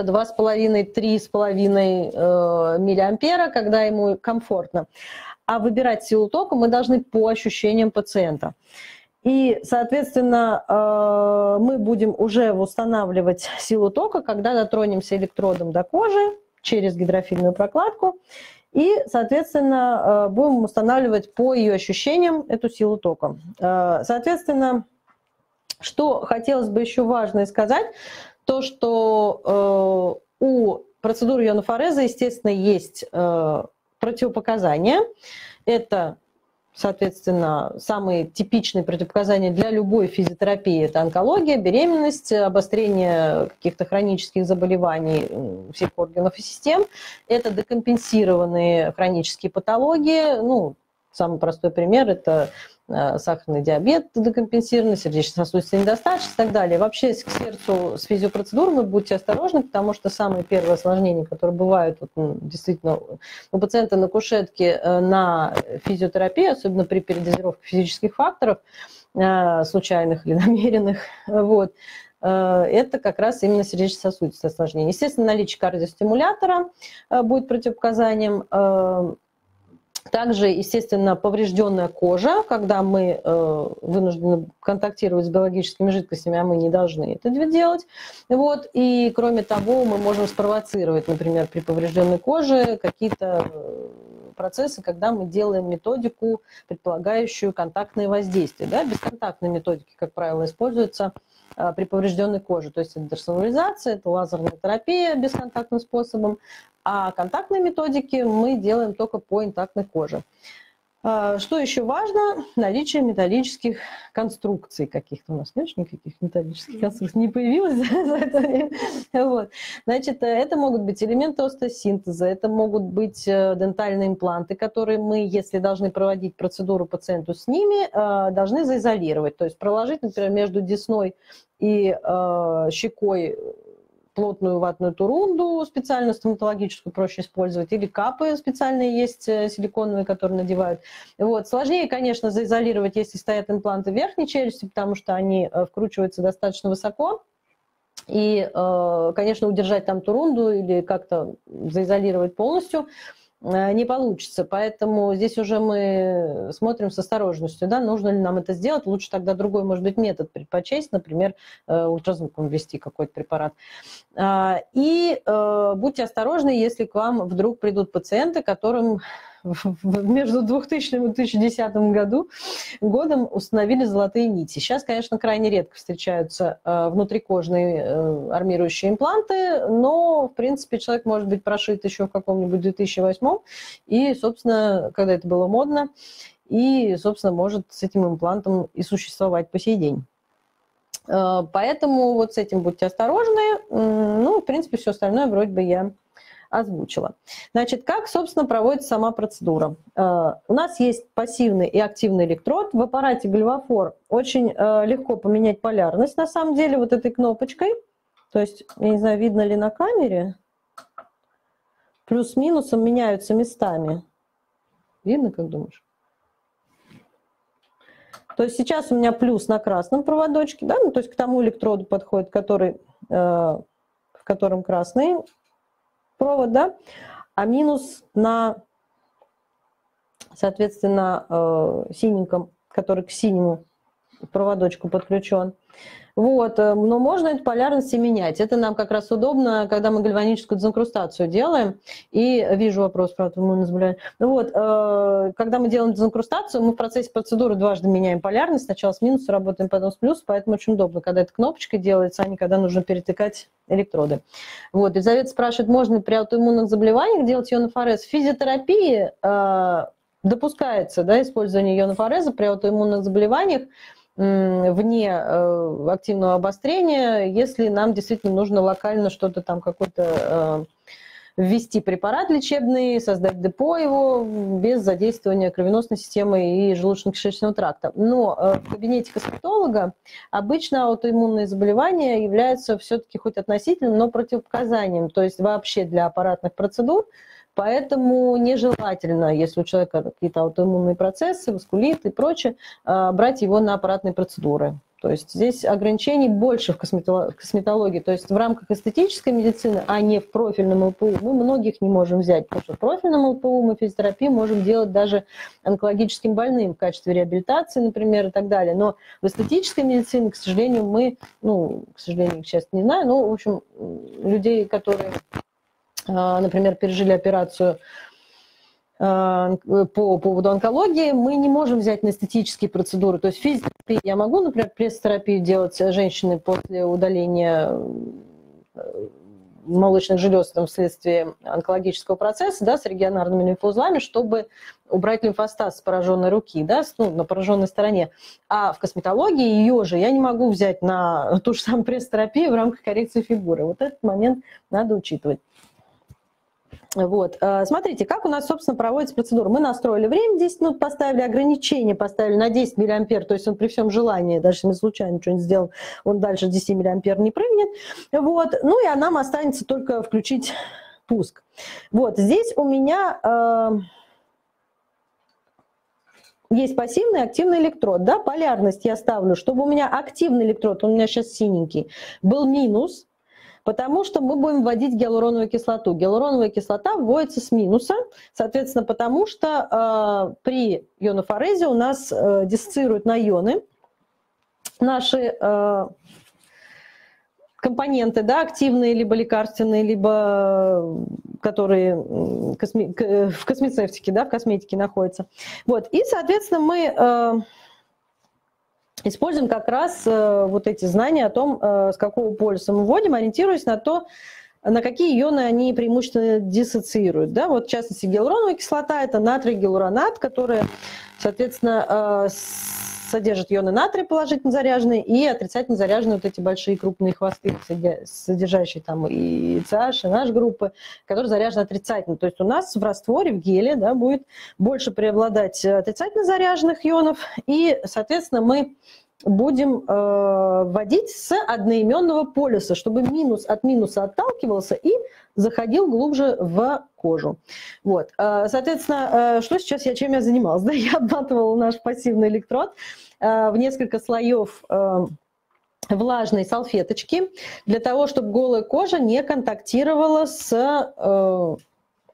2,5-3,5 миллиампера, когда ему комфортно. А выбирать силу тока мы должны по ощущениям пациента. И, соответственно, мы будем уже устанавливать силу тока, когда дотронемся электродом до кожи через гидрофильную прокладку. И, соответственно, будем устанавливать по ее ощущениям эту силу тока. Соответственно, что хотелось бы еще важно сказать, то, что у процедуры ионофореза, естественно, есть противопоказания. Это, соответственно, самые типичные противопоказания для любой физиотерапии – это онкология, беременность, обострение каких-то хронических заболеваний всех органов и систем. Это декомпенсированные хронические патологии. Ну, самый простой пример – это сахарный диабет декомпенсированный, сердечно-сосудистая недостаточность и так далее. Вообще к сердцу с физиопроцедурами будьте осторожны, потому что самые первые осложнения, которые бывают вот, действительно у пациента на кушетке на физиотерапии, особенно при передозировке физических факторов, случайных или намеренных, вот, это как раз именно сердечно-сосудистое осложнение. Естественно, наличие кардиостимулятора будет противопоказанием. Также, естественно, поврежденная кожа, когда мы вынуждены контактировать с биологическими жидкостями, а мы не должны это делать. Вот. И, кроме того, мы можем спровоцировать, например, при поврежденной коже какие-то процессы, когда мы делаем методику, предполагающую контактные воздействия. Да? Бесконтактные методики, как правило, используются при поврежденной коже. То есть это дерсонализация, это лазерная терапия бесконтактным способом, а контактные методики мы делаем только по интактной коже. Что еще важно? Наличие металлических конструкций каких-то. У нас, знаешь, никаких металлических конструкций не появилось за это время. Вот. Значит, это могут быть элементы остеосинтеза, это могут быть дентальные импланты, которые мы, если должны проводить процедуру пациенту с ними, должны заизолировать. То есть проложить, например, между десной и щекой плотную ватную турунду, специальную стоматологическую проще использовать, или капы специальные есть, силиконовые, которые надевают. Вот. Сложнее, конечно, заизолировать, если стоят импланты верхней челюсти, потому что они вкручиваются достаточно высоко. И, конечно, удержать там турунду или как-то заизолировать полностью не получится. Поэтому здесь уже мы смотрим с осторожностью, да, нужно ли нам это сделать. Лучше тогда другой, может быть, метод предпочесть, например, ультразвуком ввести какой-то препарат. И будьте осторожны, если к вам вдруг придут пациенты, которым между 2000 и 2010 годом установили золотые нити. Сейчас, конечно, крайне редко встречаются внутрикожные армирующие импланты, но, в принципе, человек может быть прошит еще в каком-нибудь 2008, и, собственно, когда это было модно, и, собственно, может с этим имплантом и существовать по сей день. Поэтому вот с этим будьте осторожны. Ну, в принципе, все остальное вроде бы я озвучила. Значит, как, собственно, проводится сама процедура? У нас есть пассивный и активный электрод. В аппарате Galvafor очень легко поменять полярность, на самом деле, вот этой кнопочкой. То есть, я не знаю, видно ли на камере, плюс-минусом меняются местами. Видно, как думаешь? То есть сейчас у меня плюс на красном проводочке, да, ну, то есть к тому электроду подходит, который, в котором красный провод, да, а минус на, соответственно, синеньком, который к синему проводочку подключен. Вот, но можно эту полярность и менять. Это нам как раз удобно, когда мы гальваническую дезинкрустацию делаем. И вижу вопрос, правда, вот, когда мы делаем дезинкрустацию, мы в процессе процедуры дважды меняем полярность. Сначала с минуса работаем, потом с плюса, поэтому очень удобно, когда эта кнопочка делается, а не когда нужно перетыкать электроды. Вот, Елизавета спрашивает, можно ли при аутоиммунных заболеваниях делать ионофорез? В физиотерапии допускается, да, использование ионофореза при аутоиммунных заболеваниях вне активного обострения, если нам действительно нужно локально что-то там, какой-то ввести препарат лечебный, создать депо его без задействования кровеносной системы и желудочно-кишечного тракта. Но в кабинете косметолога обычно аутоиммунные заболевания являются все-таки хоть относительным, но противопоказанием, то есть вообще для аппаратных процедур. Поэтому нежелательно, если у человека какие-то аутоиммунные процессы, васкулит и прочее, брать его на аппаратные процедуры. То есть здесь ограничений больше в косметологии. То есть в рамках эстетической медицины, а не в профильном ЛПУ, мы многих не можем взять. Потому что в профильном ЛПУ мы физиотерапию можем делать даже онкологическим больным в качестве реабилитации, например, и так далее. Но в эстетической медицине, к сожалению, мы, ну, к сожалению, сейчас не знаю, но, в общем, людей, которые, например, пережили операцию по поводу онкологии, мы не можем взять на эстетические процедуры. То есть физиотерапию я могу, например, пресс-терапию делать женщины после удаления молочных желез там, вследствие онкологического процесса, да, с регионарными лимфоузлами, чтобы убрать лимфостаз с пораженной руки, да, ну, на пораженной стороне. А в косметологии ее же я не могу взять на ту же самую пресс-терапию в рамках коррекции фигуры. Вот этот момент надо учитывать. Вот. Смотрите, как у нас, собственно, проводится процедура. Мы настроили время 10 минут, поставили ограничение, поставили на 10 миллиампер, то есть он при всем желании, даже если мы случайно что-нибудь сделаем, он дальше 10 миллиампер не прыгнет. Вот. Ну и нам останется только включить пуск. Вот. Здесь у меня есть пассивный и активный электрод. Да? Полярность я ставлю, чтобы у меня активный электрод, он у меня сейчас синенький, был минус, потому что мы будем вводить гиалуроновую кислоту. Гиалуроновая кислота вводится с минуса, соответственно, потому что при ионофорезе у нас диссоциируют на ионы наши компоненты, да, активные, либо лекарственные, либо которые в космецевтике, да, в косметике находятся. Вот. И, соответственно, мы используем как раз вот эти знания о том, с какого полюса мы вводим, ориентируясь на то, на какие ионы они преимущественно диссоциируют. Да? Вот в частности, гиалуроновая кислота – это натрий гиалуронат, которая, соответственно, содержит ионы натрия положительно заряженные и отрицательно заряженные вот эти большие крупные хвосты, содержащие там и CH, и NH группы, которые заряжены отрицательно. То есть у нас в растворе, в геле, да, будет больше преобладать отрицательно заряженных ионов, и, соответственно, мы будем вводить с одноименного полюса, чтобы минус от минуса отталкивался и заходил глубже в кожу. Вот. Соответственно, что сейчас чем я занималась? Да, я обматывала наш пассивный электрод в несколько слоев влажной салфеточки для того, чтобы голая кожа не контактировала с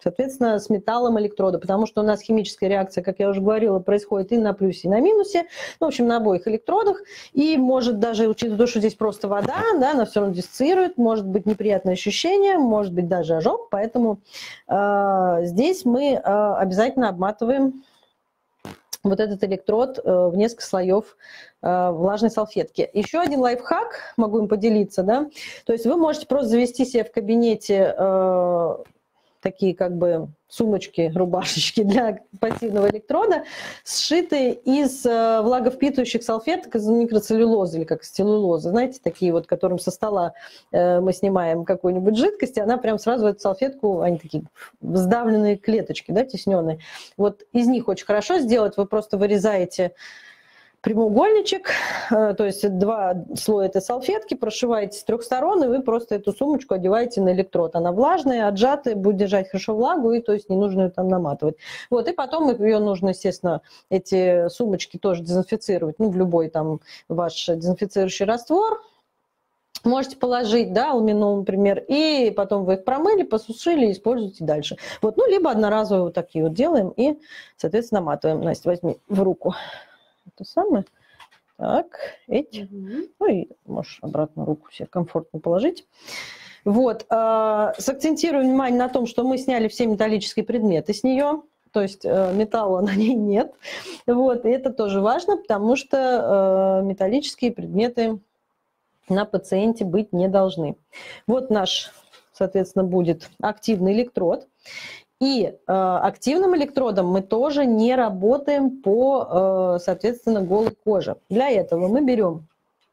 соответственно, с металлом электрода, потому что у нас химическая реакция, как я уже говорила, происходит и на плюсе, и на минусе, ну, в общем, на обоих электродах, и может даже, учитывая то, что здесь просто вода, да, она все равно диссоциирует, может быть неприятное ощущение, может быть даже ожог, поэтому здесь мы обязательно обматываем вот этот электрод в несколько слоев влажной салфетки. Еще один лайфхак, могу им поделиться, да, то есть вы можете просто завести себе в кабинете такие как бы сумочки, рубашечки для пассивного электрода, сшитые из влаговпитывающих салфеток из микроцеллюлозы или как из целлюлозы. Знаете, такие вот, которым со стола мы снимаем какую-нибудь жидкость, и она прям сразу в эту салфетку, они такие сдавленные клеточки, да, тесненные. Вот из них очень хорошо сделать. Вы просто вырезаете прямоугольничек, то есть 2 слоя этой салфетки, прошиваете с 3 сторон, и вы просто эту сумочку одеваете на электрод. Она влажная, отжатая, будет держать хорошо влагу, и то есть не нужно ее там наматывать. Вот, и потом ее нужно, естественно, эти сумочки тоже дезинфицировать, ну, в любой там ваш дезинфицирующий раствор. Можете положить, да, ламинол, например, и потом вы их промыли, посушили и используйте дальше. Вот, ну, либо одноразовые вот такие вот делаем и, соответственно, наматываем. Настя, возьми в руку. Это самое. Так, эти. Ну и можешь обратно руку себе комфортно положить. Вот. Сакцентируем внимание на том, что мы сняли все металлические предметы с нее. То есть металла на ней нет. Вот. И это тоже важно, потому что металлические предметы на пациенте быть не должны. Вот наш, соответственно, будет активный электрод. И активным электродом мы тоже не работаем по, соответственно, голой коже. Для этого мы берем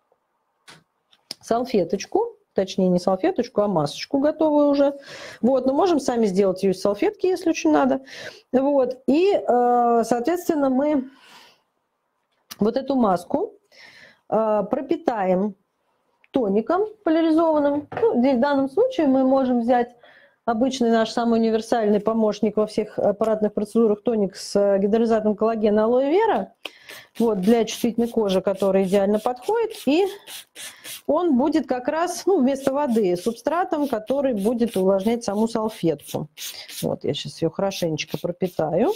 салфеточку, точнее не салфеточку, а масочку готовую уже. Вот, но можем сами сделать ее из салфетки, если очень надо. Вот, и, соответственно, мы вот эту маску пропитаем тоником поляризованным. Ну, здесь в данном случае мы можем взять обычный наш самый универсальный помощник во всех аппаратных процедурах тоник с гидролизатом коллагена алоэ вера. Вот, для чувствительной кожи, который идеально подходит. И он будет как раз, ну, вместо воды субстратом, который будет увлажнять саму салфетку. Вот, я сейчас ее хорошенечко пропитаю.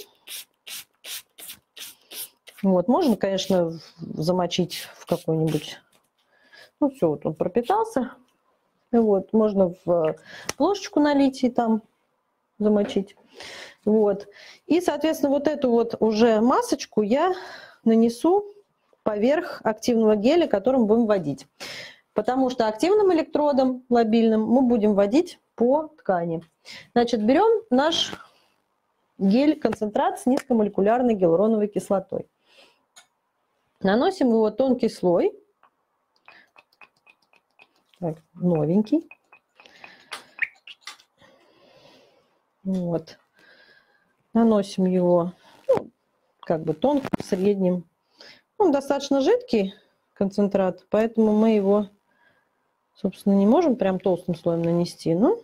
Вот, можно, конечно, замочить в какой-нибудь... Ну, все, вот он пропитался. Вот, можно в ложечку налить и там замочить. Вот. И, соответственно, вот эту вот уже масочку я нанесу поверх активного геля, которым будем вводить. Потому что активным электродом лобильным мы будем вводить по ткани. Значит, берем наш гель-концентрат с низкомолекулярной гиалуроновой кислотой. Наносим его тонкий слой. Так, новенький. Вот. Наносим его, ну, как бы тонко, средним. Он достаточно жидкий концентрат, поэтому мы его, собственно, не можем прям толстым слоем нанести, но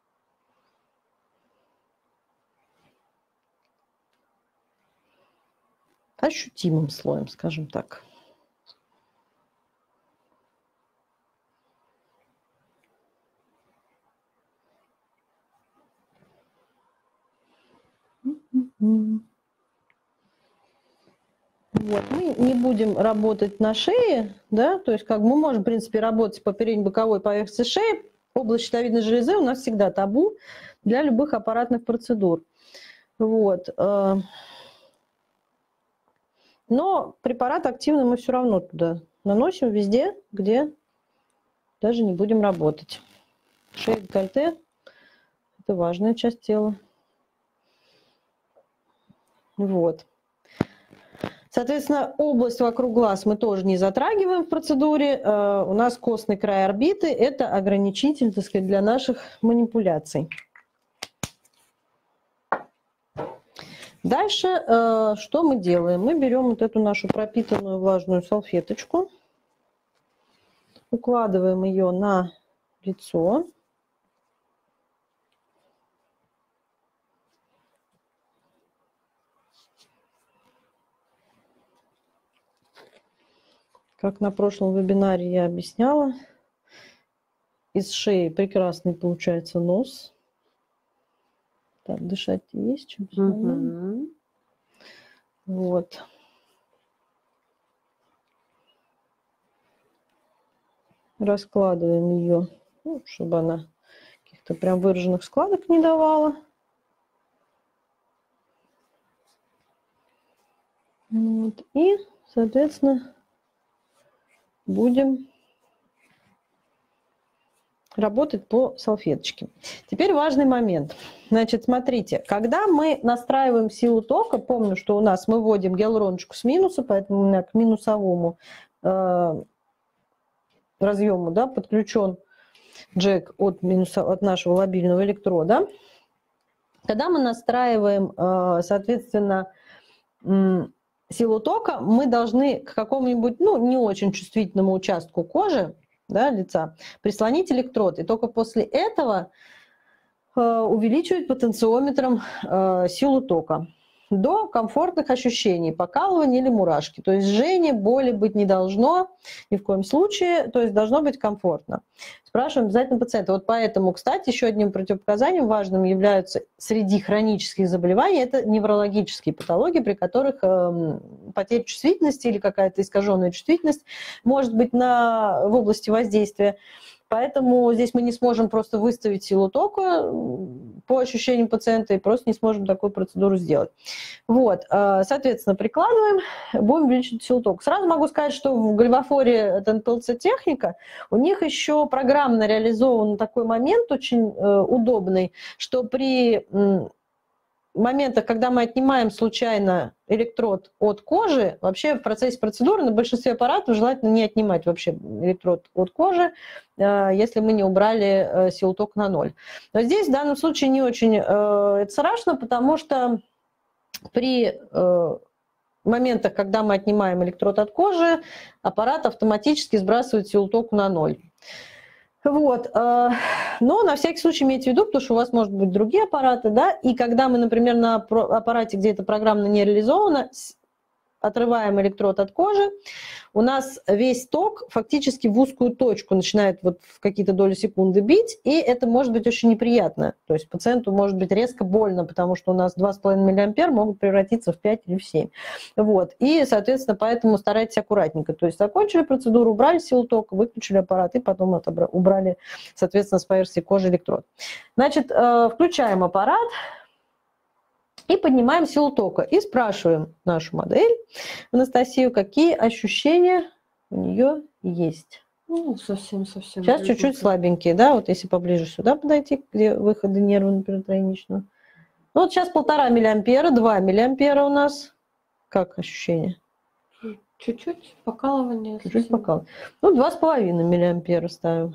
ощутимым слоем, скажем так. Вот. Мы не будем работать на шее, да, то есть как мы можем, в принципе, работать по передне-боковой поверхности шеи. Область щитовидной железы у нас всегда табу для любых аппаратных процедур. Вот. Но препарат активный мы все равно туда наносим везде, где даже не будем работать. Шея, декольте – это важная часть тела. Вот. Соответственно, область вокруг глаз мы тоже не затрагиваем в процедуре. У нас костный край орбиты – это ограничитель, так сказать, для наших манипуляций. Дальше что мы делаем? Мы берем вот эту нашу пропитанную влажную салфеточку, укладываем ее на лицо. Как на прошлом вебинаре я объясняла, из шеи прекрасный получается нос. Так, дышать есть чем? Мгм. Вот. Раскладываем ее, ну, чтобы она каких-то прям выраженных складок не давала. Вот. И, соответственно, будем работать по салфеточке. Теперь важный момент. Значит, смотрите, когда мы настраиваем силу тока, помню, что у нас мы вводим гиалуроночку с минуса, поэтому у меня к минусовому разъему, да, подключен джек от нашего лобильного электрода. Когда мы настраиваем, соответственно, силу тока, мы должны к какому-нибудь, ну, не очень чувствительному участку кожи, да, лица прислонить электрод. И только после этого увеличивать потенциометром силу тока до комфортных ощущений, покалывания или мурашки. То есть жжения, боли быть не должно ни в коем случае, то есть должно быть комфортно. Спрашиваем обязательно пациента. Вот поэтому, кстати, еще одним противопоказанием важным являются среди хронических заболеваний это неврологические патологии, при которых потеря чувствительности или какая-то искаженная чувствительность может быть в области воздействия. Поэтому здесь мы не сможем просто выставить силу тока по ощущениям пациента и просто не сможем такую процедуру сделать. Вот, соответственно, прикладываем, будем увеличивать силу тока. Сразу могу сказать, что в Гальвафоре это НПЛЦ-техника, у них еще программно реализован такой момент очень удобный, что при моментах, когда мы отнимаем случайно электрод от кожи, вообще в процессе процедуры на большинстве аппаратов желательно не отнимать вообще электрод от кожи, если мы не убрали силу тока на 0. Но здесь в данном случае не очень это страшно, потому что при моментах, когда мы отнимаем электрод от кожи, аппарат автоматически сбрасывает силу тока на 0. Вот. Но на всякий случай имейте в виду, потому что у вас может быть другие аппараты, да, и когда мы, например, на аппарате, где это программно не реализовано, отрываем электрод от кожи, у нас весь ток фактически в узкую точку начинает вот в какие-то доли секунды бить, и это может быть очень неприятно. То есть пациенту может быть резко больно, потому что у нас 2,5 миллиампер могут превратиться в 5 или в 7. Вот. И, соответственно, поэтому старайтесь аккуратненько. То есть закончили процедуру, убрали силу тока, выключили аппарат и потом убрали, соответственно, с поверхности кожи электрод. Значит, включаем аппарат и поднимаем силу тока. И спрашиваем нашу модель, Анастасию, какие ощущения у нее есть. Ну, совсем-совсем. Сейчас чуть-чуть слабенькие, да, вот если поближе сюда подойти, где выходы нерва, например, тройничного. Ну, вот сейчас 1,5 миллиампера, 2 миллиампера у нас. Как ощущения? Чуть-чуть покалывание. Чуть-чуть покалывание. Ну, 2,5 миллиампера ставим.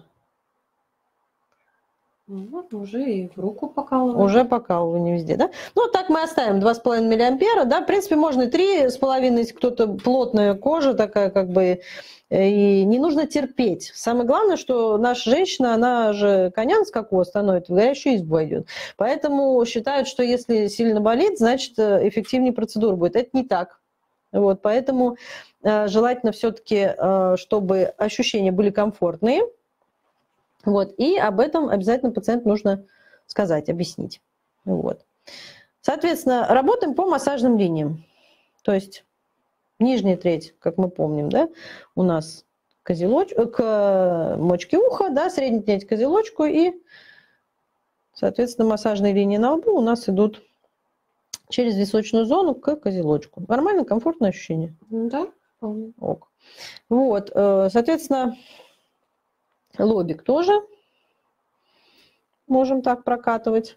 Вот, уже и в руку покалывание. Уже покалывание везде, да? Ну, так мы оставим 2,5 миллиампера, да, в принципе, можно и 3,5, если кто-то плотная кожа такая, как бы, и не нужно терпеть. Самое главное, что наша женщина, она же коня на скаку остановит, в горящую избу идет. Поэтому считают, что если сильно болит, значит, эффективнее процедура будет. Это не так. Вот, поэтому желательно все-таки, чтобы ощущения были комфортные. Вот, и об этом обязательно пациенту нужно сказать, объяснить. Вот. Соответственно, работаем по массажным линиям. То есть нижняя треть, как мы помним, да, у нас к мочке уха, да, средняя треть к козелочку, и, соответственно, массажные линии на лбу у нас идут через височную зону к козелочку. Нормально, комфортное ощущение? Да. Ок. Вот, соответственно, лобик тоже можем так прокатывать.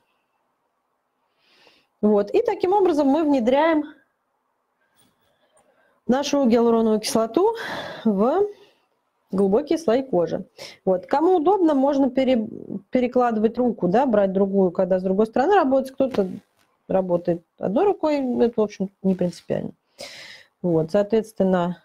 Вот. И таким образом мы внедряем нашу гиалуроновую кислоту в глубокие слои кожи. Вот. Кому удобно, можно перекладывать руку, да, брать другую, когда с другой стороны работать. Кто-то работает одной рукой, это, в общем, не принципиально. Вот, соответственно,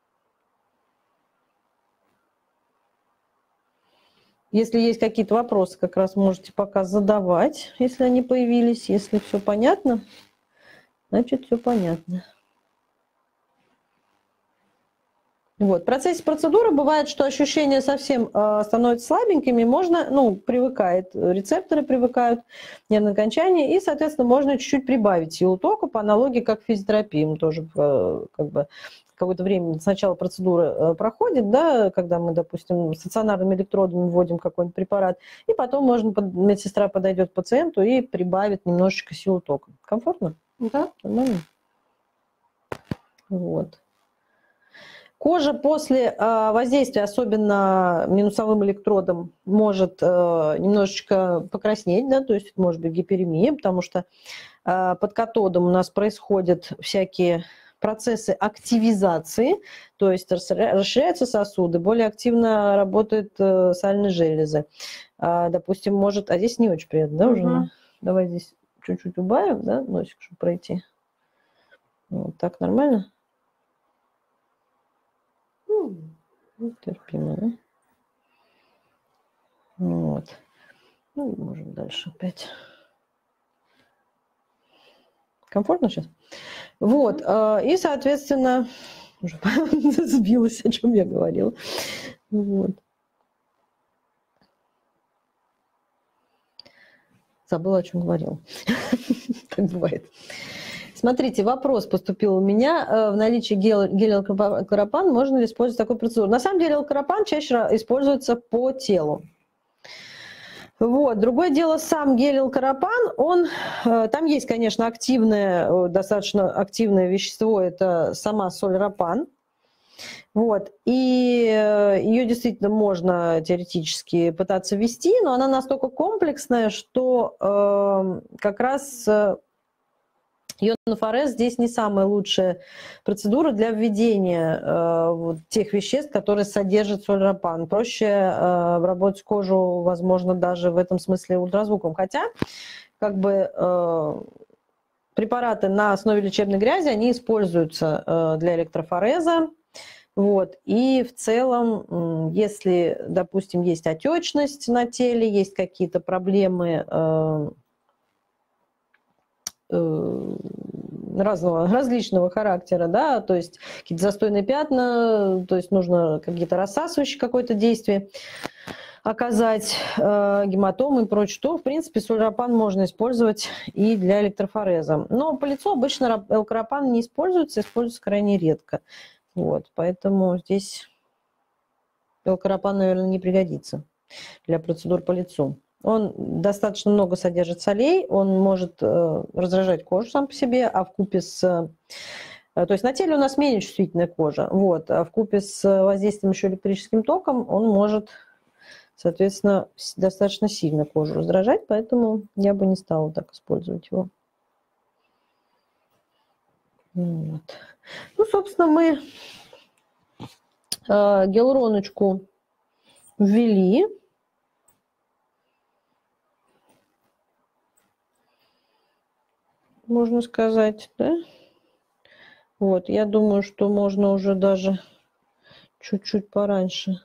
если есть какие-то вопросы, как раз можете пока задавать, если они появились. Если все понятно, значит, все понятно. Вот. В процессе процедуры бывает, что ощущения совсем становятся слабенькими, можно, ну, привыкает, рецепторы привыкают, нервные окончания, и, соответственно, можно чуть-чуть прибавить силу тока по аналогии как физиотерапии. Мы тоже как бы какое-то время сначала процедура проходит, да, когда мы, допустим, стационарными электродами вводим какой-нибудь препарат, и потом медсестра подойдет к пациенту и прибавит немножечко силу тока. Комфортно? Да. Нормально? Вот. Кожа после воздействия, особенно минусовым электродом, может немножечко покраснеть, да, то есть это может быть гиперемия, потому что под катодом у нас происходят всякие процессы активизации, то есть расширяются сосуды, более активно работают сальные железы. Допустим, может... А здесь не очень приятно, да, уже? Давай здесь чуть-чуть убавим, да, носик, чтобы пройти. Вот так нормально? Терпимо, да? Вот. Ну, можем дальше опять. Комфортно сейчас? Вот. И, соответственно, уже сбилась, о чем я говорила. Вот. Забыла, о чем говорила. Так бывает. Смотрите, вопрос поступил у меня. В наличии геля L-каропан можно ли использовать такую процедуру? На самом деле L-каропан чаще используется по телу. Вот. Другое дело, сам гель L-каропан, там есть, конечно, активное, достаточно активное вещество, это сама соль рапан. Вот. И ее действительно можно теоретически пытаться ввести, но она настолько комплексная, что как раз ионофорез здесь не самая лучшая процедура для введения вот тех веществ, которые содержат соль рапан. Проще обработать кожу, возможно, даже в этом смысле ультразвуком. Хотя, как бы, препараты на основе лечебной грязи, они используются для электрофореза. Вот. И в целом, если, допустим, есть отечность на теле, есть какие-то проблемы различного характера, да, то есть какие-то застойные пятна, то есть нужно какие-то рассасывающие какое-то действие оказать, гематомы и прочее, то, в принципе, соль рапан можно использовать и для электрофореза. Но по лицу обычно L-каропан не используется, используется крайне редко. Вот, поэтому здесь L-каропан, наверное, не пригодится для процедур по лицу. Он достаточно много содержит солей, он может раздражать кожу сам по себе, а вкупе с... То есть на теле у нас менее чувствительная кожа, вот, а вкупе с воздействием еще электрическим током он может, соответственно, достаточно сильно кожу раздражать, поэтому я бы не стала так использовать его. Вот. Ну, собственно, мы гиалуроночку ввели. Можно сказать, да? Вот, я думаю, что можно уже даже чуть-чуть пораньше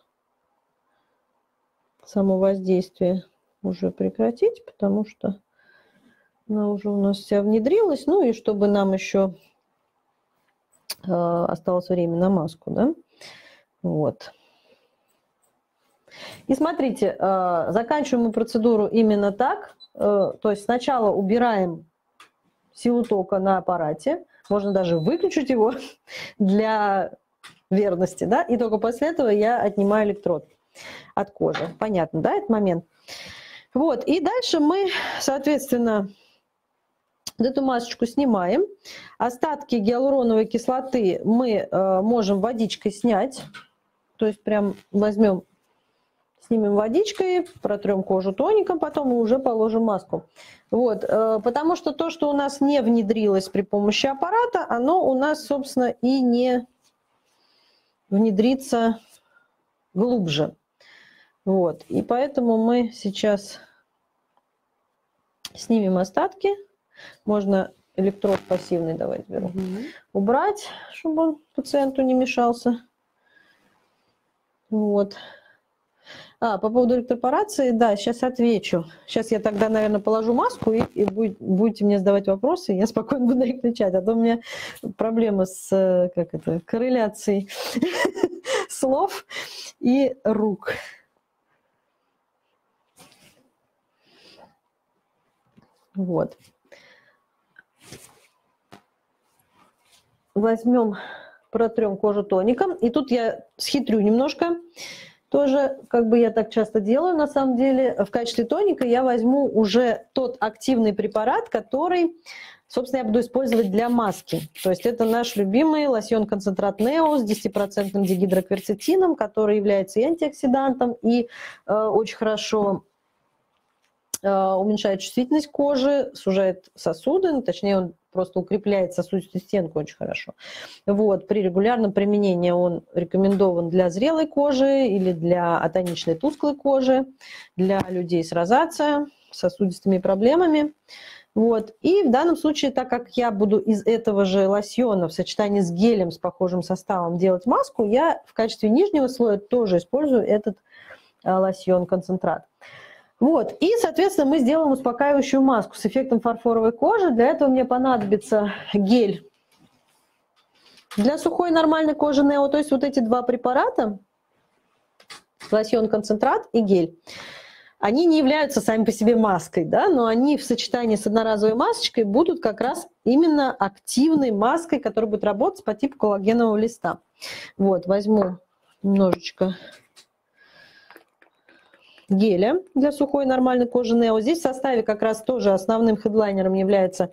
само воздействие уже прекратить, потому что она уже у нас вся внедрилась. Ну и чтобы нам еще осталось время на маску, да? Вот. И смотрите, заканчиваем мы процедуру именно так. То есть сначала убираем силу тока на аппарате, можно даже выключить его для верности, да, и только после этого я отнимаю электрод от кожи. Понятно, да, этот момент? Вот, и дальше мы, соответственно, эту масочку снимаем. Остатки гиалуроновой кислоты мы можем водичкой снять, то есть прям возьмем, снимем водичкой, протрем кожу тоником, потом и уже положим маску. Вот, потому что то, что у нас не внедрилось при помощи аппарата, оно у нас, собственно, и не внедрится глубже. Вот, и поэтому мы сейчас снимем остатки. Можно электрод пассивный, давайте беру, убрать, чтобы он пациенту не мешался. Вот. По поводу электропорации, да, сейчас отвечу. Сейчас я тогда, наверное, положу маску и будете мне задавать вопросы, и я спокойно буду на них отвечать. А то у меня проблемы с корреляцией слов и рук. Вот. Возьмем, протрем кожу тоником. И тут я схитрю немножко. Тоже, как бы я так часто делаю, на самом деле, в качестве тоника я возьму уже тот активный препарат, который, собственно, я буду использовать для маски. То есть это наш любимый лосьон-концентрат Нео с 10% дигидрокверцетином, который является и антиоксидантом, и очень хорошо уменьшает чувствительность кожи, сужает сосуды, ну, точнее он просто укрепляет сосудистую стенку очень хорошо. Вот. При регулярном применении он рекомендован для зрелой кожи или для атоничной тусклой кожи, для людей с розацией, сосудистыми проблемами. Вот. И в данном случае, так как я буду из этого же лосьона в сочетании с гелем с похожим составом делать маску, я в качестве нижнего слоя тоже использую этот лосьон-концентрат. Вот, и, соответственно, мы сделаем успокаивающую маску с эффектом фарфоровой кожи. Для этого мне понадобится гель для сухой нормальной кожи Нео. То есть вот эти два препарата, лосьон-концентрат и гель, они не являются сами по себе маской, да, но они в сочетании с одноразовой масочкой будут как раз именно активной маской, которая будет работать по типу коллагенового листа. Вот, возьму немножечко геля для сухой нормальной кожи Нео. Здесь в составе как раз тоже основным хедлайнером является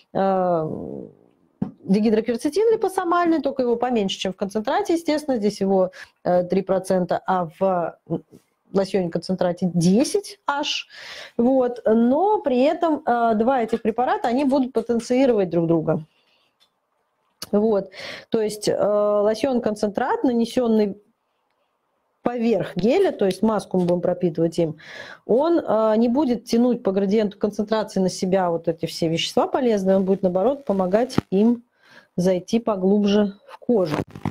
дигидрокверцетин липосомальный, только его поменьше, чем в концентрате, естественно. Здесь его 3%, а в лосьоне-концентрате 10 аж. Вот. Но при этом два этих препарата, они будут потенцировать друг друга. Вот. То есть лосьон-концентрат, нанесенный поверх геля, то есть маску мы будем пропитывать им, он не будет тянуть по градиенту концентрации на себя вот эти все вещества полезные, он будет, наоборот, помогать им зайти поглубже в кожу.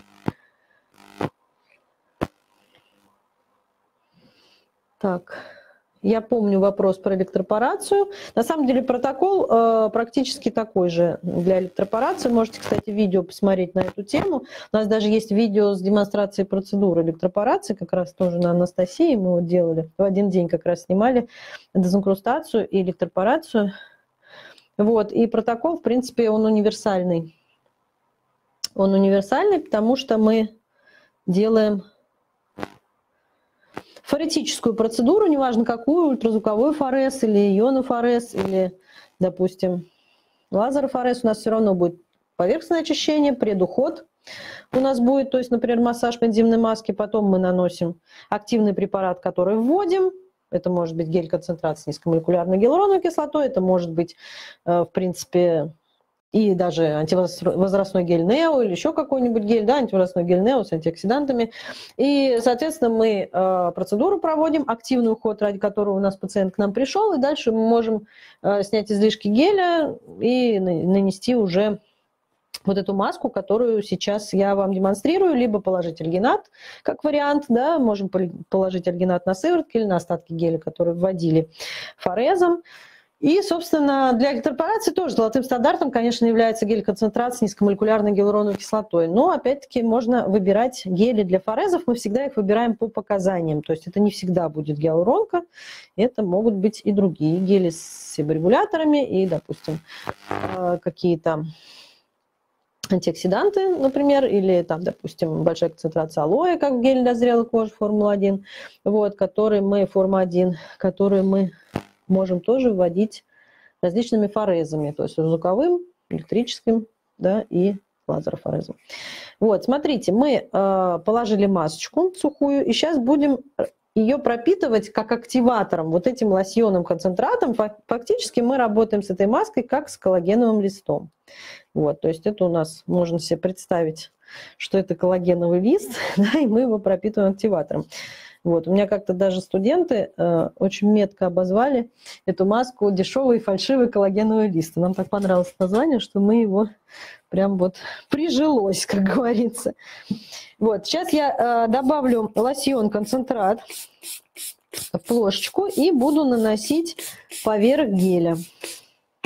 Так, я помню вопрос про электропорацию. На самом деле протокол практически такой же для электропорации. Можете, кстати, видео посмотреть на эту тему. У нас даже есть видео с демонстрацией процедуры электропорации, как раз тоже на Анастасии мы вот делали. В один день как раз снимали дезинкрустацию и электропорацию. Вот. И протокол, в принципе, он универсальный. Он универсальный, потому что мы делаем форетическую процедуру, неважно какую, ультразвуковой форез или ионофорез, или, допустим, лазерофорез, у нас все равно будет поверхностное очищение, предуход у нас будет, то есть, например, массаж бензимной маски, потом мы наносим активный препарат, который вводим, это может быть гель-концентрат с низкомолекулярной гиалуроновой кислотой, это может быть, в принципе, и даже антивозрастной гель Нео или еще какой-нибудь гель, да, антивозрастной гель Нео с антиоксидантами. И, соответственно, мы процедуру проводим, активный уход, ради которого у нас пациент к нам пришел, и дальше мы можем снять излишки геля и нанести уже вот эту маску, которую сейчас я вам демонстрирую, либо положить альгинат как вариант, да, можем положить альгинат на сыворотки или на остатки геля, которые вводили форезом. И, собственно, для электропорации тоже золотым стандартом, конечно, является гель-концентрат с низкомолекулярной гиалуроновой кислотой. Но, опять-таки, можно выбирать гели для форезов. Мы всегда их выбираем по показаниям. То есть это не всегда будет гиалуронка. Это могут быть и другие гели с себорегуляторами и, допустим, какие-то антиоксиданты, например, или там, допустим, большая концентрация алоэ, как в геле для зрелой кожи Формула-1, вот, Форма-1, которые мы можем тоже вводить различными форезами, то есть звуковым, электрическим, да, и лазерофорезом. Вот, смотрите, мы положили масочку сухую, и сейчас будем ее пропитывать как активатором, вот этим лосьоном-концентратом. Фактически мы работаем с этой маской как с коллагеновым листом. Вот, то есть это у нас, можно себе представить, что это коллагеновый лист, да, и мы его пропитываем активатором. Вот. У меня как-то даже студенты очень метко обозвали эту маску дешевый фальшивый коллагеновый лист. Нам так понравилось название, что мы его прям вот прижилось, как говорится. Вот. Сейчас я добавлю лосьон-концентрат в плошечку и буду наносить поверх геля.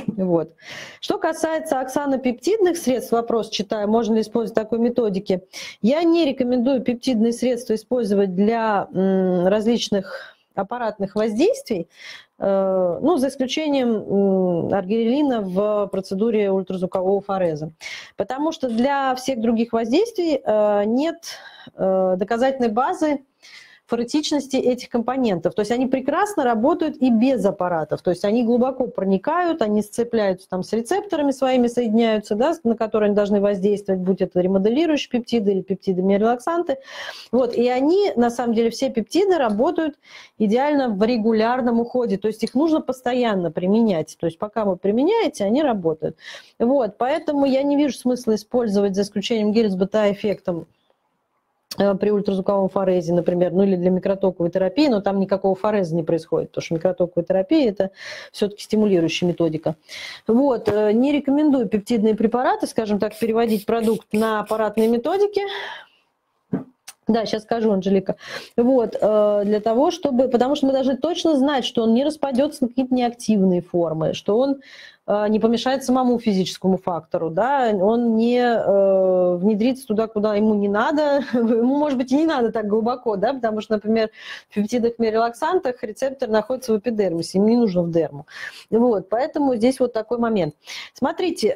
Вот. Что касается оксанопептидных средств, вопрос читаю, можно ли использовать такой методики. Я не рекомендую пептидные средства использовать для различных аппаратных воздействий, ну, за исключением аргирелина в процедуре ультразвукового фореза. Потому что для всех других воздействий нет доказательной базы форетичности этих компонентов. То есть они прекрасно работают и без аппаратов. То есть они глубоко проникают, они сцепляются там с рецепторами своими, соединяются, да, на которые они должны воздействовать, будь это ремоделирующие пептиды или пептиды-миорелаксанты. Вот, и они, на самом деле, все пептиды работают идеально в регулярном уходе. То есть их нужно постоянно применять. То есть пока вы применяете, они работают. Вот, поэтому я не вижу смысла использовать, за исключением гель с бета-эффектом, при ультразвуковом форезе, например, ну или для микротоковой терапии, но там никакого фореза не происходит, потому что микротоковая терапия – это все-таки стимулирующая методика. Вот, не рекомендую пептидные препараты, скажем так, переводить продукт на аппаратные методики. Да, сейчас скажу, Анжелика. Вот, для того, чтобы... Потому что мы должны точно знать, что он не распадется на какие-то неактивные формы, что он не помешает самому физическому фактору, да, он не внедрится туда, куда ему не надо. Ему, может быть, и не надо так глубоко, да, потому что, например, в пептидах-миорелаксантах рецептор находится в эпидермисе, ему не нужно в дерму. Вот, поэтому здесь вот такой момент. Смотрите,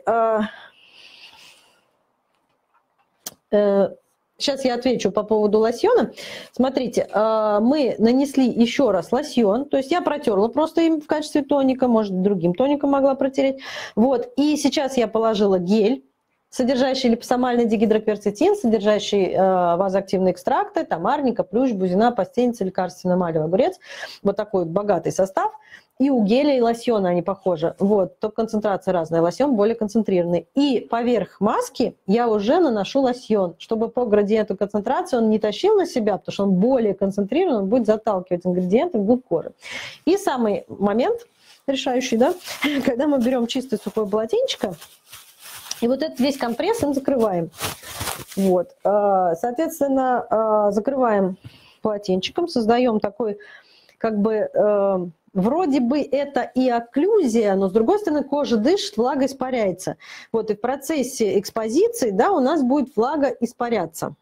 сейчас я отвечу по поводу лосьона. Смотрите, мы нанесли еще раз лосьон, то есть я протерла просто им в качестве тоника, может, другим тоником могла протереть. Вот, и сейчас я положила гель, содержащий липосомальный дигидрокверцетин, содержащий вазоактивные экстракты, там арника, плющ, бузина, пастеница, лекарственная малево, огурец. Вот такой богатый состав. И у геля и лосьона они похожи. Вот, только концентрация разная. Лосьон более концентрированный. И поверх маски я уже наношу лосьон, чтобы по градиенту концентрации он не тащил на себя, потому что он более концентрирован, он будет заталкивать ингредиенты вглубь кожи. И самый момент решающий, да, когда мы берем чистое сухое полотенчико, и вот этот весь компресс им закрываем. Вот. Соответственно, закрываем полотенчиком, создаем такой, как бы, вроде бы это и окклюзия, но с другой стороны кожа дышит, влага испаряется. Вот, и в процессе экспозиции, да, у нас будет влага испаряться.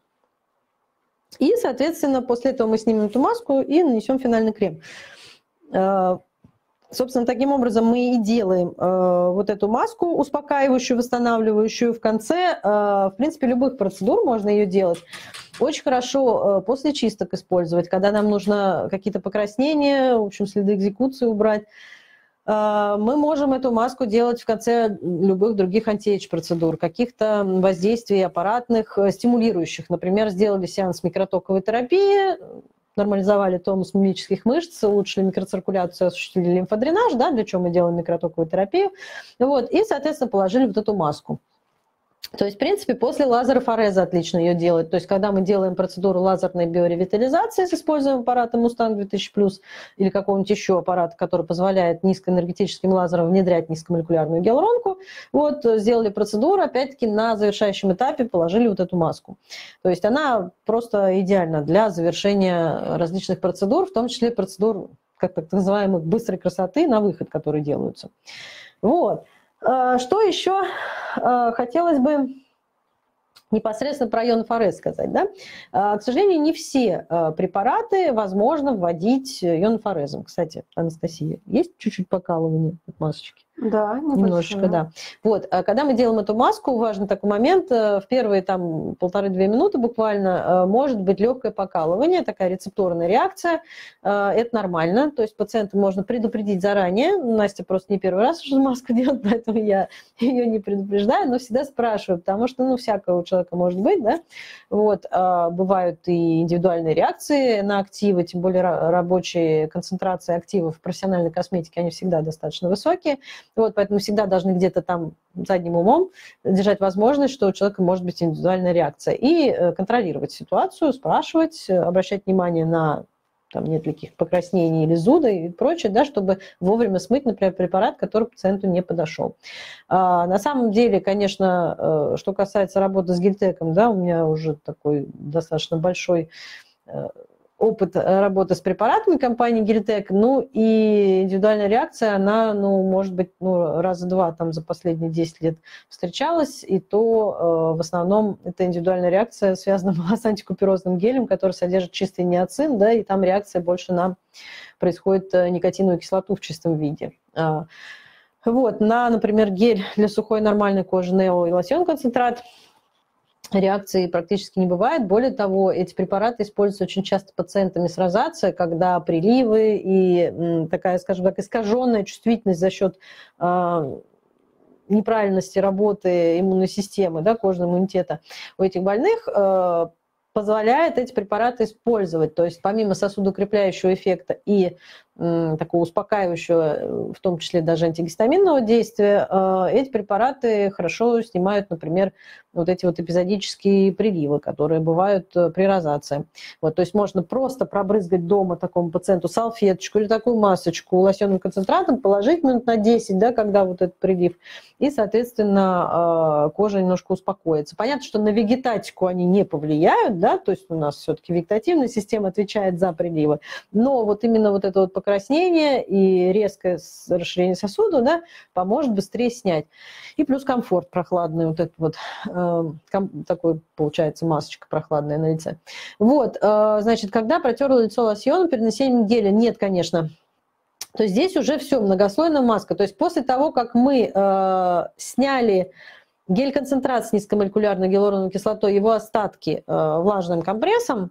И, соответственно, после этого мы снимем эту маску и нанесем финальный крем. Собственно, таким образом мы и делаем вот эту маску успокаивающую, восстанавливающую. В конце, в принципе, любых процедур можно ее делать. Очень хорошо после чисток использовать, когда нам нужно какие-то покраснения, в общем, следы экзекуции убрать. Мы можем эту маску делать в конце любых других антиэйдж процедур, каких-то воздействий аппаратных, стимулирующих. Например, сделали сеанс микротоковой терапии, нормализовали тонус мимических мышц, улучшили микроциркуляцию, осуществили лимфодренаж, да, для чего мы делаем микротоковую терапию. Вот, и, соответственно, положили вот эту маску. То есть, в принципе, после лазерофореза отлично ее делать. То есть, когда мы делаем процедуру лазерной биоревитализации с использованием аппарата Mustang 2000+, или какого-нибудь еще аппарата, который позволяет низкоэнергетическим лазером внедрять низкомолекулярную гиалуронку, вот, сделали процедуру, опять-таки, на завершающем этапе положили вот эту маску. То есть, она просто идеальна для завершения различных процедур, в том числе процедур, как так называемых, быстрой красоты на выход, которые делаются. Вот. Что еще хотелось бы непосредственно про ионофорез сказать, да? К сожалению, не все препараты возможно вводить ионофорезом. Кстати, Анастасия, есть чуть-чуть покалывание от масочки? Да, Немножечко, да. Вот, когда мы делаем эту маску, важный такой момент, в первые там 1,5-2 минуты буквально может быть легкое покалывание, такая рецепторная реакция, это нормально, то есть пациента можно предупредить заранее, Настя просто не первый раз уже маску делает, поэтому я ее не предупреждаю, но всегда спрашиваю, потому что, ну, всякое у человека может быть, да, вот, бывают и индивидуальные реакции на активы, тем более рабочие концентрации активов в профессиональной косметике, они всегда достаточно высокие. Вот, поэтому всегда должны где-то там задним умом держать возможность, что у человека может быть индивидуальная реакция. И контролировать ситуацию, спрашивать, обращать внимание на там, нет ли каких покраснений или зуда и прочее, да, чтобы вовремя смыть, например, препарат, который пациенту не подошел. На самом деле, конечно, что касается работы с гельтеком, да, у меня уже такой достаточно большой опыт работы с препаратами компании Гельтек, ну и индивидуальная реакция, она, ну, может быть, ну, раза два там за последние 10 лет встречалась, и то в основном эта индивидуальная реакция связана была с антикуперозным гелем, который содержит чистый ниацин, да, и там реакция больше происходит никотиновую кислоту в чистом виде. Вот, например, гель для сухой нормальной кожи Нео и лосьон-концентрат реакции практически не бывает. Более того, эти препараты используются очень часто пациентами с розацией, когда приливы и такая, скажем так, искаженная чувствительность за счет неправильности работы иммунной системы, да, кожного иммунитета у этих больных позволяет эти препараты использовать. То есть помимо сосудоукрепляющего эффекта и такого успокаивающего, в том числе даже антигистаминного действия, эти препараты хорошо снимают, например, вот эти вот эпизодические приливы, которые бывают при розации. Вот, то есть можно просто пробрызгать дома такому пациенту салфеточку или такую масочку лосьонным концентратом, положить минут на 10, да, когда вот этот прилив, и, соответственно, кожа немножко успокоится. Понятно, что на вегетатику они не повлияют, да, то есть у нас все-таки вегетативная система отвечает за приливы, но вот именно вот это вот покраснение и резкое расширение сосуда, да, поможет быстрее снять. И плюс комфорт прохладный, вот этот вот такой, получается, масочка прохладная на лице. Вот, значит, когда протерла лицо лосьоном перед нанесением геля? Нет, конечно. То есть здесь уже все, многослойная маска. То есть после того, как мы сняли гель-концентрат с низкомолекулярной гиалуроновой кислотой, его остатки влажным компрессом,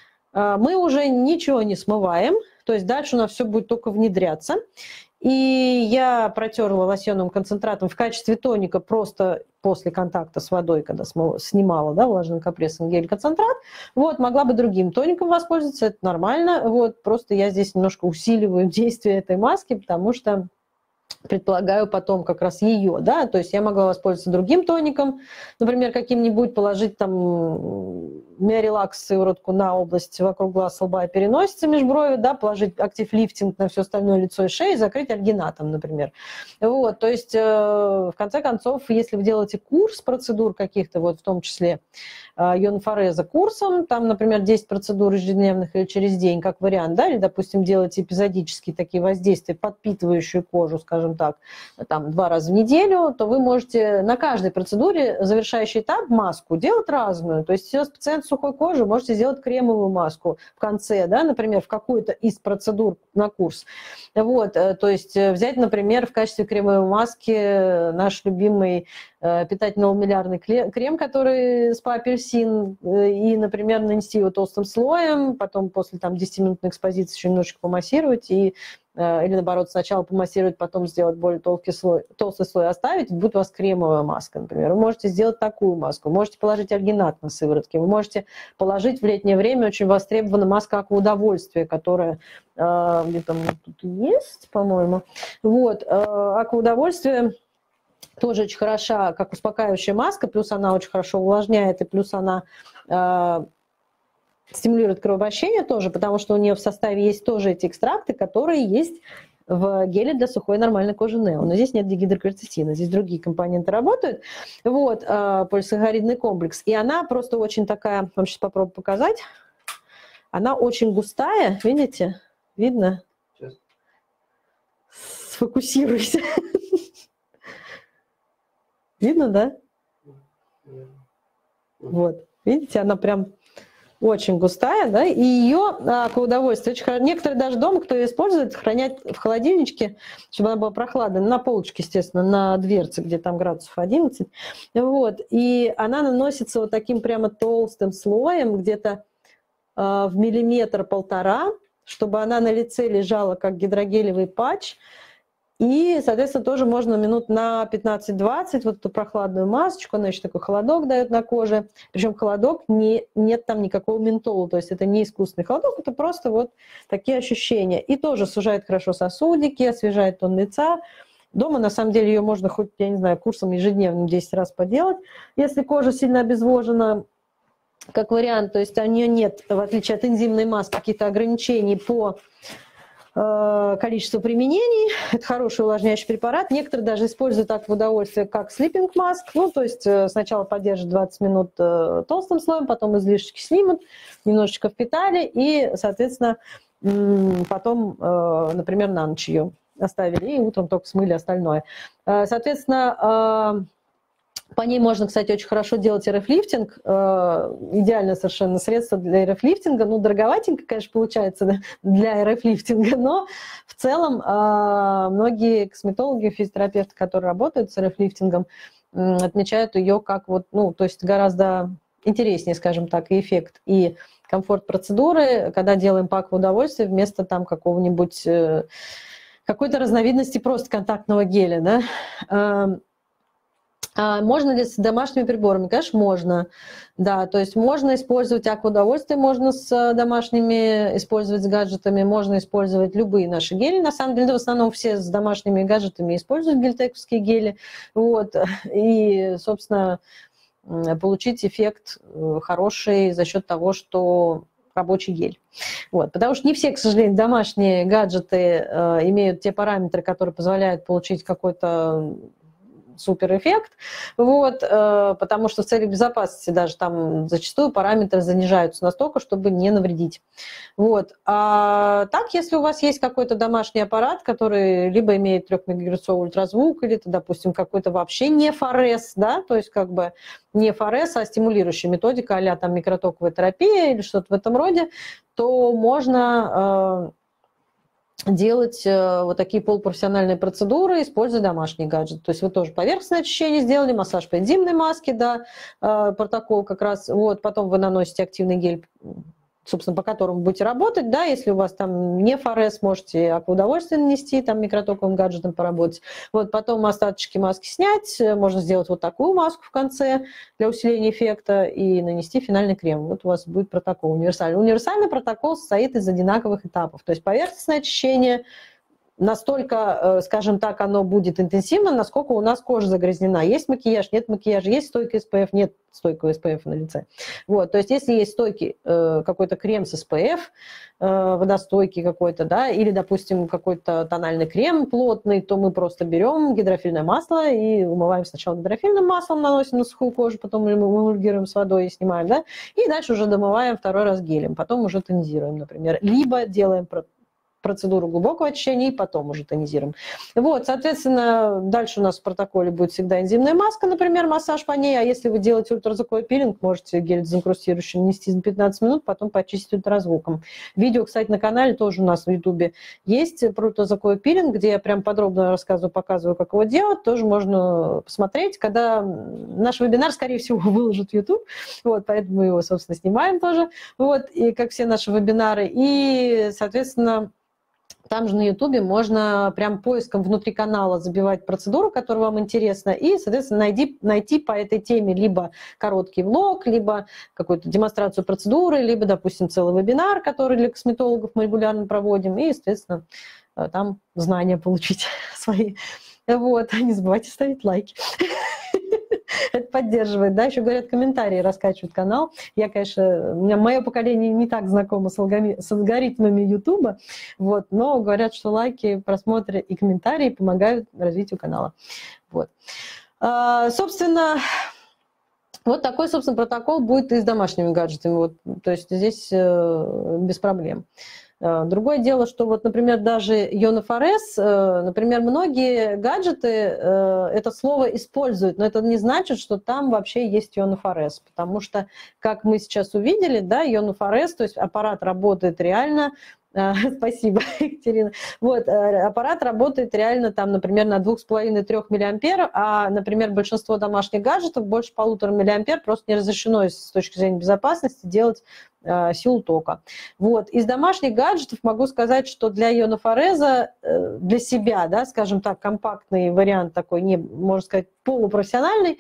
мы уже ничего не смываем, то есть дальше у нас все будет только внедряться. И я протерла лосьонным концентратом в качестве тоника просто после контакта с водой, когда снимала, да, влажным компрессом гель-концентрат. Вот, могла бы другим тоником воспользоваться, это нормально. Вот, просто я здесь немножко усиливаю действие этой маски, потому что предполагаю потом как раз ее, да, то есть я могла воспользоваться другим тоником, например, каким-нибудь, положить там миорелакс сыворотку на область вокруг глаз, лба и переносицы межброви, да, положить актив-лифтинг на все остальное лицо и шею и закрыть альгинатом, например. Вот, то есть в конце концов, если вы делаете курс процедур каких-то, вот в том числе ионофореза курсом, там, например, 10 процедур ежедневных или через день, как вариант, да, или, допустим, делаете эпизодические такие воздействия, подпитывающие кожу, скажем так, там 2 раза в неделю, то вы можете на каждой процедуре, завершающий этап, маску делать разную. То есть если пациент с сухой кожей, можете сделать кремовую маску в конце, да, например, в какую-то из процедур на курс. Вот, то есть взять, например, в качестве кремовой маски наш любимый питательно-ламеллярный крем, который спа-апельсин, и, например, нанести его толстым слоем, потом после там 10-минутной экспозиции еще немножечко помассировать, или наоборот, сначала помассировать, потом сделать более толстый слой оставить, будет у вас кремовая маска, например. Вы можете сделать такую маску, можете положить альгинат на сыворотке, вы можете положить в летнее время очень востребована маска акваудовольствия, которая где-то тут есть, по-моему. Вот, акваудовольствие тоже очень хороша, как успокаивающая маска, плюс она очень хорошо увлажняет, и плюс она стимулирует кровообращение тоже, потому что у нее в составе есть тоже эти экстракты, которые есть в геле для сухой нормальной кожи Нео. Но здесь нет дигидрокверцетина, здесь другие компоненты работают. Вот, полисахаридный комплекс. И она просто очень такая, вам сейчас попробую показать, она очень густая, видите? Видно? Сейчас. Сфокусируйся. Видно, да? Вот, видите, она прям очень густая, да, и ее по удовольствию очень хорошо. Некоторые даже дома, кто ее использует, хранят в холодильничке, чтобы она была прохладной, на полочке, естественно, на дверце, где там градусов 11. Вот, и она наносится вот таким прямо толстым слоем, где-то в 1-1,5 мм, чтобы она на лице лежала как гидрогелевый патч. И, соответственно, тоже можно минут на 15-20 вот эту прохладную масочку, она еще такой холодок дает на коже. Причем холодок, нет там никакого ментола, то есть это не искусственный холодок, это просто вот такие ощущения. И тоже сужает хорошо сосудики, освежает тон лица. Дома, на самом деле, ее можно хоть, я не знаю, курсом ежедневным 10 раз поделать. Если кожа сильно обезвожена, как вариант, то есть у нее нет, в отличие от энзимной маски, каких-то ограничений по количество применений. Это хороший увлажняющий препарат. Некоторые даже используют так в удовольствие, как sleeping mask. Ну, то есть сначала поддержат 20 минут толстым слоем, потом излишки снимут, немножечко впитали и, соответственно, потом, например, на ночь ее оставили и утром только смыли остальное. Соответственно, по ней можно, кстати, очень хорошо делать РФ-лифтинг. Идеальное совершенно средство для РФ-лифтинга. Ну, дороговатенько, конечно, получается для РФ-лифтинга, но в целом многие косметологи, физиотерапевты, которые работают с РФ-лифтингом, отмечают ее как вот, ну, то есть гораздо интереснее, скажем так, и эффект, и комфорт процедуры, когда делаем пак в удовольствие вместо там какого-нибудь, какой-то разновидности просто контактного геля, да. Можно ли с домашними приборами? Конечно, можно. Да, то есть можно использовать акваудовольствие, можно с домашними использовать, с гаджетами, можно использовать любые наши гели. На самом деле, в основном все с домашними гаджетами используют гельтековские гели. Вот. И, собственно, получить эффект хороший за счет того, что рабочий гель. Вот. Потому что не все, к сожалению, домашние гаджеты имеют те параметры, которые позволяют получить какой-то суперэффект, вот, потому что в целях безопасности даже там зачастую параметры занижаются настолько, чтобы не навредить. Вот. А так, если у вас есть какой-то домашний аппарат, который либо имеет 3 мегагерцовый ультразвук, или, допустим, какой-то вообще не ФРС, да, то есть как бы не ФРС, а стимулирующая методика а-ля там микротоковая терапия или что-то в этом роде, то можно делать вот такие полупрофессиональные процедуры, используя домашний гаджет. То есть вы тоже поверхностное очищение сделали, массаж по энзимной маске, да, протокол как раз. Вот, потом вы наносите активный гель, собственно, по которому будете работать, да, если у вас там не ФРС, можете акваудовольствие нанести, там микротоковым гаджетом поработать. Вот, потом остаточки маски снять, можно сделать вот такую маску в конце для усиления эффекта и нанести финальный крем. Вот у вас будет протокол универсальный. Универсальный протокол состоит из одинаковых этапов, то есть поверхностное очищение, настолько, скажем так, оно будет интенсивно, насколько у нас кожа загрязнена. Есть макияж, нет макияжа, есть стойкий SPF, нет стойкого SPF на лице. Вот, то есть если есть стойкий какой-то крем с SPF, водостойкий какой-то, да, или, допустим, какой-то тональный крем плотный, то мы просто берем гидрофильное масло и умываем сначала гидрофильным маслом, наносим на сухую кожу, потом эмульгируем с водой и снимаем, да, и дальше уже домываем второй раз гелем, потом уже тонизируем, например, либо делаем процедуру глубокого очищения и потом уже тонизируем. Вот, соответственно, дальше у нас в протоколе будет всегда энзимная маска, например, массаж по ней, а если вы делаете ультразвуковой пилинг, можете гель дезинкрустирующий нанести за 15 минут, потом почистить ультразвуком. Видео, кстати, на канале тоже у нас в Ютубе есть про ультразвуковой пилинг, где я прям подробно рассказываю, показываю, как его делать, тоже можно посмотреть, когда наш вебинар, скорее всего, выложат в Ютуб, вот, поэтому мы его, собственно, снимаем тоже, вот, и как все наши вебинары, и, соответственно, там же на Ютубе можно прям поиском внутри канала забивать процедуру, которая вам интересна, и, соответственно, найти по этой теме либо короткий влог, либо какую-то демонстрацию процедуры, либо, допустим, целый вебинар, который для косметологов мы регулярно проводим, и, соответственно, там знания получить свои. Вот, не забывайте ставить лайки. Это поддерживает, да, еще говорят, комментарии раскачивают канал. Я, конечно, мое поколение не так знакомо с алгоритмами Ютуба, вот, но говорят, что лайки, просмотры и комментарии помогают развитию канала. Вот. Собственно, вот такой, собственно, протокол будет и с домашними гаджетами, вот, то есть здесь без проблем. Другое дело, что вот, например, даже ионофорез, например, многие гаджеты это слово используют, но это не значит, что там вообще есть ионофорез, потому что, как мы сейчас увидели, да, ионофорез, то есть аппарат работает реально. Спасибо, Екатерина. Вот, аппарат работает реально там, например, на 2,5-3 миллиампер, а, например, большинство домашних гаджетов больше 1,5 миллиампер просто не разрешено с точки зрения безопасности делать силу тока. Вот. Из домашних гаджетов могу сказать, что для ионофореза, для себя, да, скажем так, компактный вариант такой, не, можно сказать, полупрофессиональный,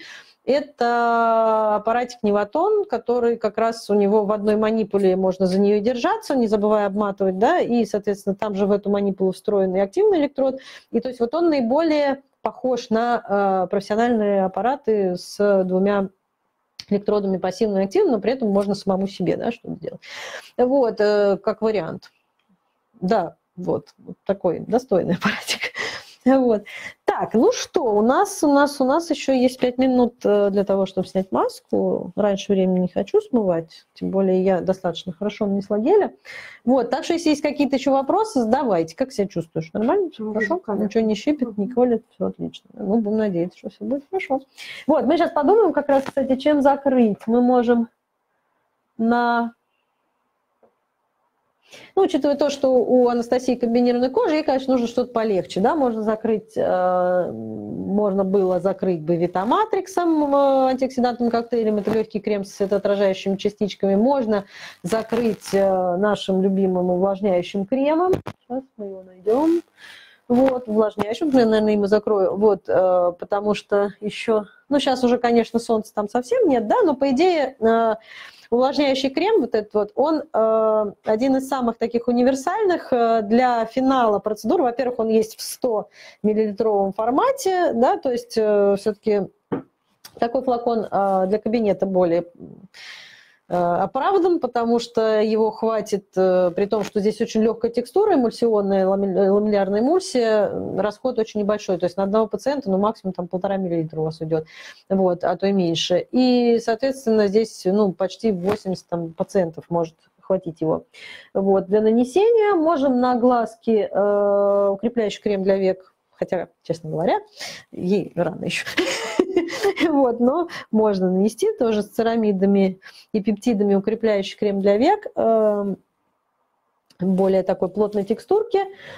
это аппаратик Неватон, который как раз у него в одной манипуле можно за нее держаться, не забывая обматывать, да, и, соответственно, там же в эту манипулу встроен и активный электрод. И то есть вот он наиболее похож на профессиональные аппараты с 2 электродами пассивным и активным, но при этом можно самому себе, да, что-то делать. Вот, как вариант. Да, Вот такой достойный аппаратик. Вот. Так, ну что, у нас еще есть 5 минут для того, чтобы снять маску. Раньше времени не хочу смывать, тем более я достаточно хорошо нанесла геля. Вот, так что если есть какие-то еще вопросы, задавайте. Как себя чувствуешь? Нормально? Все хорошо? Ничего не щипит, не колет, все отлично. Ну, будем надеяться, что все будет хорошо. Вот, мы сейчас подумаем как раз, кстати, чем закрыть. Мы можем Ну, учитывая то, что у Анастасии комбинированной кожи, ей, конечно, нужно что-то полегче, да, можно было закрыть бы Витаматриксом, антиоксидантным коктейлем, это легкий крем с светоотражающими частичками, можно закрыть нашим любимым увлажняющим кремом, сейчас мы его найдем, вот, увлажняющим, наверное, им и закрою, вот, потому что еще, ну, сейчас уже, конечно, солнца там совсем нет, да, но, по идее, увлажняющий крем, вот этот вот, он один из самых таких универсальных для финала процедуры. Во-первых, он есть в 100 миллилитровом формате, да, то есть все-таки такой флакон для кабинета более оправдан, потому что его хватит, при том, что здесь очень легкая текстура, эмульсионная, ламеллярная эмульсия, расход очень небольшой, то есть на одного пациента, ну, максимум там 1,5 миллилитра у вас уйдет, вот, а то и меньше. И, соответственно, здесь, ну, почти 80% может хватить его. Вот, для нанесения можем на глазки укрепляющий крем для век, хотя, честно говоря, ей рано еще. Вот, но можно нанести тоже с церамидами и пептидами укрепляющий крем для век, более такой плотной текстурки.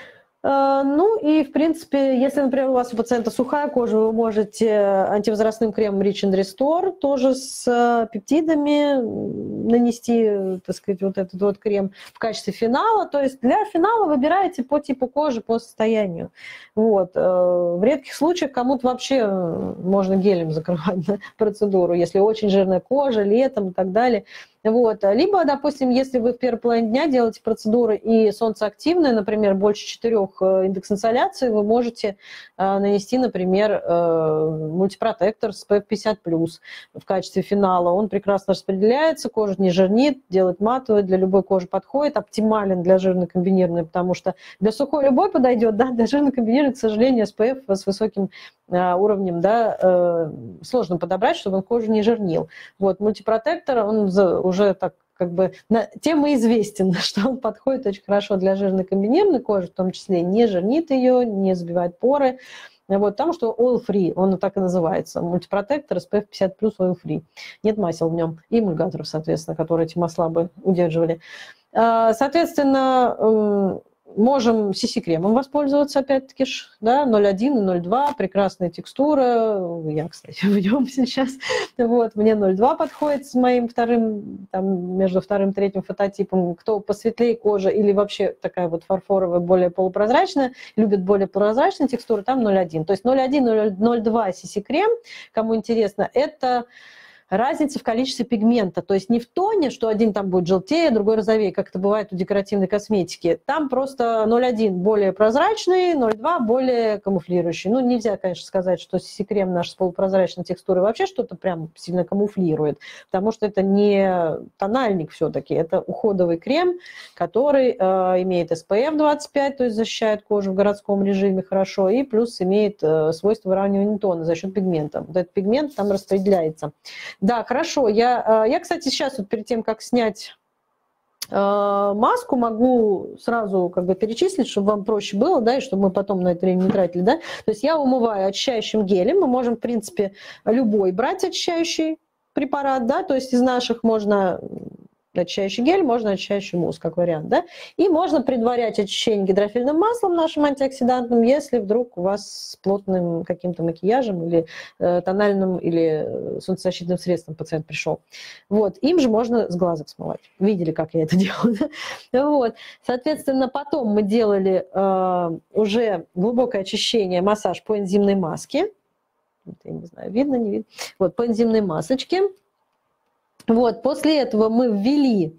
Ну и, в принципе, если, например, у вас у пациента сухая кожа, вы можете антивозрастным кремом Rich and Restore тоже с пептидами нанести, так сказать, вот этот вот крем в качестве финала. То есть для финала выбираете по типу кожи, по состоянию. Вот. В редких случаях кому-то вообще можно гелем закрывать процедуру, если очень жирная кожа, летом и так далее. Вот. Либо, допустим, если вы в первой половине дня делаете процедуры и солнцеактивные, например, больше 4 индекс инсоляции, вы можете нанести, например, мультипротектор SPF 50+, в качестве финала. Он прекрасно распределяется, кожа не жирнит, делает матовый, для любой кожи подходит, оптимален для жирно комбинированной, потому что для сухой любой подойдет, да, для жирно комбинированной, к сожалению, SPF с высоким уровнем, да, сложно подобрать, чтобы он кожу не жирнил. Вот, мультипротектор, он уже так как бы тем и известен, что он подходит очень хорошо для жирно комбинированной кожи, в том числе не жирнит ее, не забивает поры. Вот, потому что oil-free, он так и называется, мультипротектор SPF 50+, oil-free. Нет масел в нем и эмульгаторов, соответственно, которые эти масла бы удерживали. Соответственно, можем CC-кремом воспользоваться, опять-таки, да, 0,1 и 0,2, прекрасная текстура, я, кстати, в нем сейчас, вот, мне 0,2 подходит с моим вторым, там, между вторым и третьим фототипом, кто посветлее кожа или вообще такая вот фарфоровая, более полупрозрачная, любит более прозрачную текстуру, там 0,1, то есть 0,1, 0,2 CC-крем, кому интересно, это разница в количестве пигмента, то есть не в тоне, что один там будет желтее, другой розовее, как это бывает у декоративной косметики. Там просто 0,1 более прозрачный, 0,2 более камуфлирующий. Ну, нельзя, конечно, сказать, что CC-крем наш с полупрозрачной текстурой вообще что-то прям сильно камуфлирует, потому что это не тональник все-таки, это уходовый крем, который имеет SPF 25, то есть защищает кожу в городском режиме хорошо, и плюс имеет свойство выравнивания тона за счет пигмента. Вот этот пигмент там распределяется. Да, хорошо. Я, кстати, сейчас вот перед тем, как снять маску, могу сразу как бы перечислить, чтобы вам проще было, да, и чтобы мы потом на это время не тратили, да. То есть я умываю очищающим гелем. Мы можем, в принципе, любой брать очищающий препарат, да, то есть из наших можно очищающий гель, можно очищающий мусс, как вариант, да. И можно предварять очищение гидрофильным маслом нашим антиоксидантным, если вдруг у вас с плотным каким-то макияжем или тональным или солнцезащитным средством пациент пришел. Вот, им же можно с глазок смывать. Видели, как я это делаю? Вот. Соответственно, потом мы делали уже глубокое очищение, массаж по энзимной маске. Я не знаю, видно, не видно. Вот, по энзимной масочке. Вот, после этого мы ввели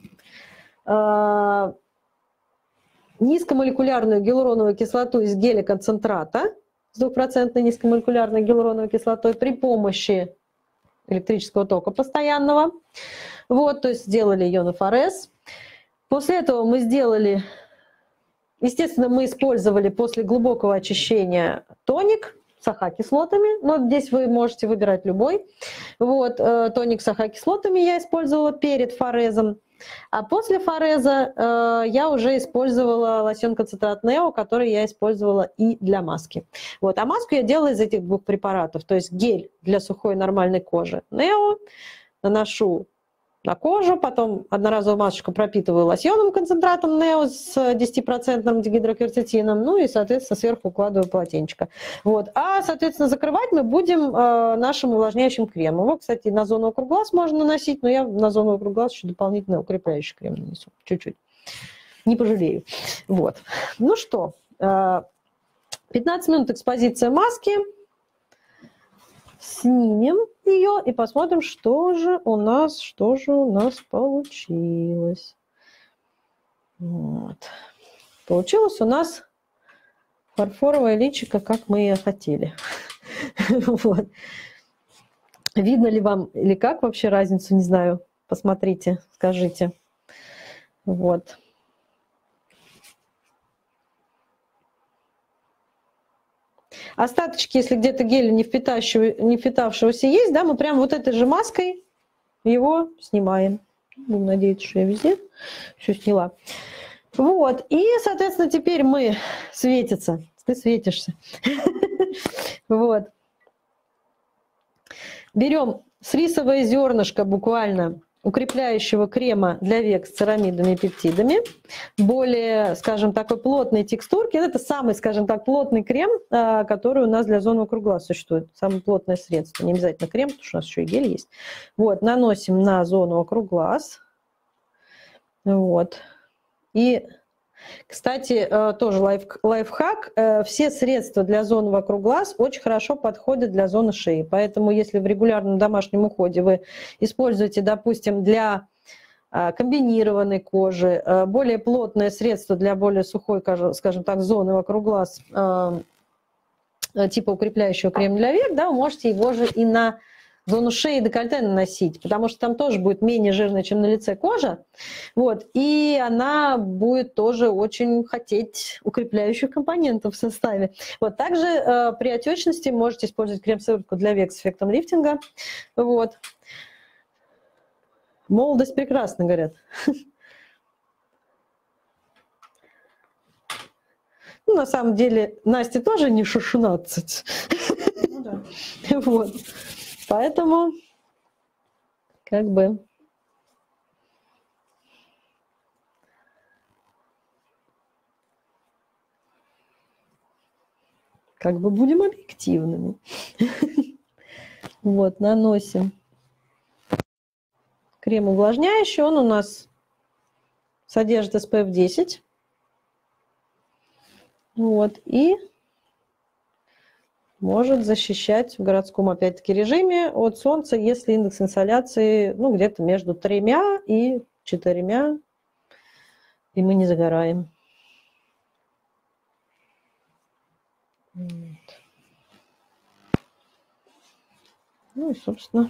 низкомолекулярную гиалуроновую кислоту из геля-концентрата с 2% низкомолекулярной гиалуроновой кислотой при помощи электрического тока постоянного. Вот, то есть сделали ионофорез. После этого мы сделали естественно, мы использовали после глубокого очищения тоник с АХ-кислотами, но здесь вы можете выбирать любой. Вот, тоник с АХ-кислотами я использовала перед форезом, а после фореза я уже использовала лосьон-концентрат Нео, который я использовала и для маски. Вот, а маску я делала из этих двух препаратов, то есть гель для сухой нормальной кожи Нео наношу на кожу, потом одноразовую масочку пропитываю лосьонным концентратом Нео с 10% дигидрокверцетином, ну и, соответственно, сверху укладываю полотенечко. Вот. А, соответственно, закрывать мы будем нашим увлажняющим кремом. Его, кстати, на зону вокруг глаз можно наносить, но я на зону вокруг глаз еще дополнительно укрепляющий крем нанесу, чуть-чуть. Не пожалею. Вот. Ну что, 15 минут экспозиция маски. Снимем ее и посмотрим, что же у нас получилось. Вот. Получилось у нас фарфоровое личико, как мы и хотели. Вот. Видно ли вам или как вообще разницу, не знаю. Посмотрите, скажите. Вот. Остаточки, если где-то геля не впитавшегося есть, да, мы прям вот этой же маской его снимаем. Будем надеяться, что я везде все сняла. Вот. И, соответственно, теперь мы светится. Ты светишься. Вот. Берем рисовое зернышко буквально укрепляющего крема для век с церамидами и пептидами, более, скажем, такой плотной текстурки. Это самый, скажем так, плотный крем, который у нас для зоны вокруг глаз существует. Самое плотное средство. Не обязательно крем, потому что у нас еще и гель есть. Вот, наносим на зону вокруг глаз. Вот. И, кстати, тоже лайфхак. Все средства для зоны вокруг глаз очень хорошо подходят для зоны шеи. Поэтому, если в регулярном домашнем уходе вы используете, допустим, для комбинированной кожи, более плотное средство для более сухой, скажем так, зоны вокруг глаз, типа укрепляющего крема для век, да, вы можете его же и на зону шеи и декольте наносить, потому что там тоже будет менее жирная, чем на лице кожа. Вот, и она будет тоже очень хотеть укрепляющих компонентов в составе. Вот, также при отечности можете использовать крем-сыворотку для век с эффектом лифтинга. Вот. Молодость прекрасна, говорят. Ну, на самом деле, Насте тоже не 16. Ну, да. Вот. Поэтому, как бы, будем объективными. Вот, наносим крем увлажняющий. Он у нас содержит SPF 10. Вот, и может защищать в городском, опять-таки, режиме от солнца, если индекс инсоляции, ну, где-то между 3 и 4, и мы не загораем. Вот. Ну и, собственно,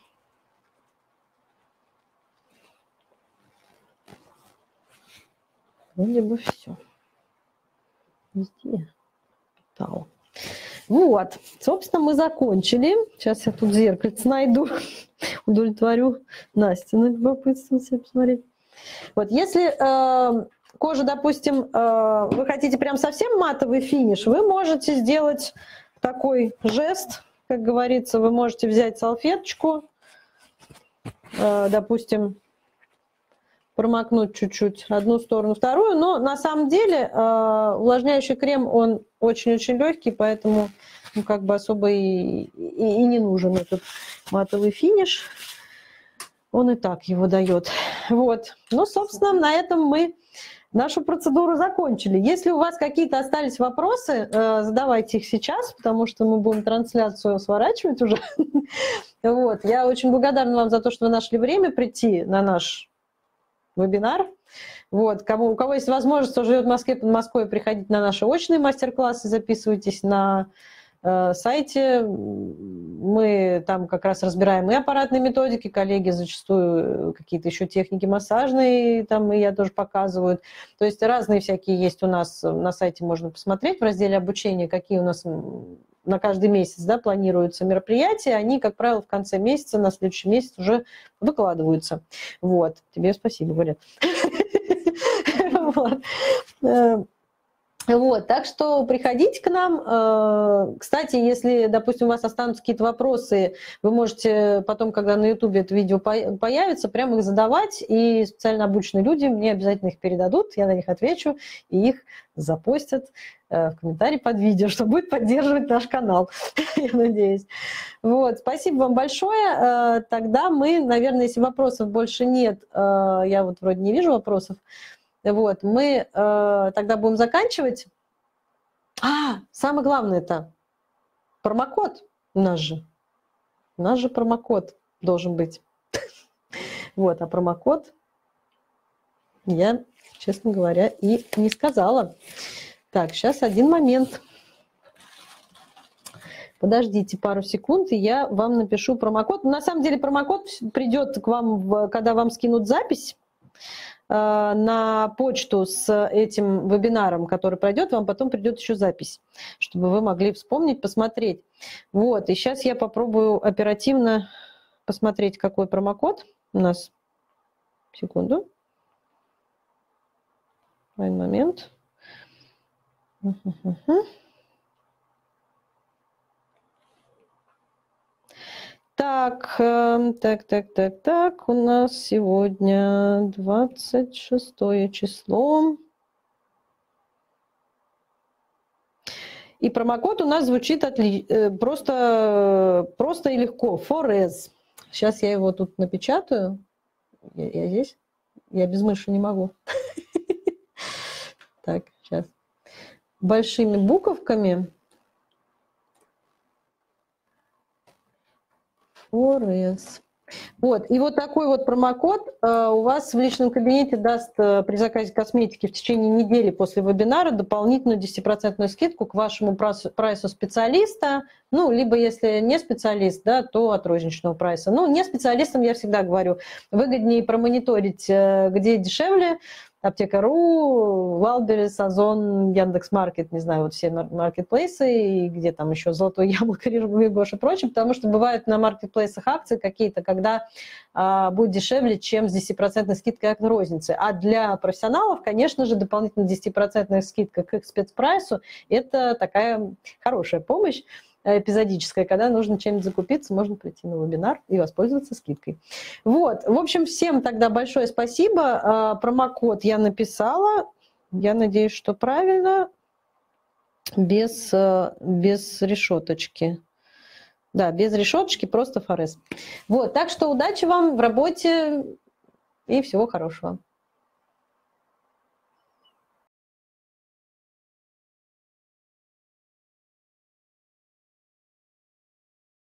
вроде бы все. Везде питал. Вот, собственно, мы закончили. Сейчас я тут зеркальце найду, удовлетворю Настину любопытство себе посмотреть. Вот, если кожа, допустим, вы хотите прям совсем матовый финиш, вы можете сделать такой жест, как говорится, вы можете взять салфеточку, допустим, промокнуть чуть-чуть одну сторону, вторую, но на самом деле увлажняющий крем, он очень-очень легкий, поэтому ну, как бы особо и не нужен этот матовый финиш. Он и так его дает. Вот. Ну, собственно, на этом мы нашу процедуру закончили. Если у вас какие-то остались вопросы, задавайте их сейчас, потому что мы будем трансляцию сворачивать уже. Вот. Я очень благодарна вам за то, что вы нашли время прийти на наш вебинар. Вот. У кого есть возможность, кто живет в Москве, под Москвой, приходите на наши очные мастер-классы, записывайтесь на сайте. Мы там как раз разбираем и аппаратные методики, коллеги зачастую какие-то еще техники массажные, там и я тоже показывают. То есть разные всякие есть у нас на сайте, можно посмотреть в разделе обучения, какие у нас на каждый месяц, да, планируются мероприятия. Они, как правило, в конце месяца, на следующий месяц уже выкладываются. Вот. Тебе спасибо, Валя. Вот, так что приходите к нам. Кстати, если, допустим, у вас останутся какие-то вопросы, вы можете потом, когда на YouTube это видео появится, прямо их задавать, и специально обученные люди мне обязательно их передадут, я на них отвечу, и их запостят в комментарии под видео, что будет поддерживать наш канал, я надеюсь. Вот, спасибо вам большое. Тогда мы, наверное, если вопросов больше нет, я вот вроде не вижу вопросов, вот, мы тогда будем заканчивать. Самое главное это промокод у нас же. У нас же промокод должен быть. Вот, а промокод я, честно говоря, и не сказала. Так, сейчас один момент. Подождите пару секунд, и я вам напишу промокод. На самом деле промокод придет к вам, когда вам скинут запись на почту с этим вебинаром, который пройдет, вам потом придет еще запись, чтобы вы могли вспомнить, посмотреть. Вот, и сейчас я попробую оперативно посмотреть, какой промокод у нас. Секунду. Один момент. Так, у нас сегодня 26 число. И промокод у нас звучит просто и легко. Forez. Сейчас я его тут напечатаю. Я здесь. Я без мыши не могу. Так, сейчас. Большими буковками. Forez. Вот, и вот такой вот промокод у вас в личном кабинете даст при заказе косметики в течение недели после вебинара дополнительную 10% скидку к вашему прайсу специалиста, ну, либо если не специалист, да, то от розничного прайса. Ну, не специалистам я всегда говорю, выгоднее промониторить, где дешевле, Аптека.ру, Валберес, Озон, Яндекс.Маркет, не знаю, вот все маркетплейсы, и где там еще Золотое яблоко, Вигош и прочее, потому что бывают на маркетплейсах акции какие-то, когда будет дешевле, чем с 10% скидкой от розницы. А для профессионалов, конечно же, дополнительно 10% скидка к их спецпрайсу – это такая хорошая помощь эпизодическая, когда нужно чем-нибудь закупиться, можно прийти на вебинар и воспользоваться скидкой. Вот, в общем, всем тогда большое спасибо. Промокод я написала, я надеюсь, что правильно, без решеточки. Да, без решеточки, просто Forez. Вот, так что удачи вам в работе и всего хорошего.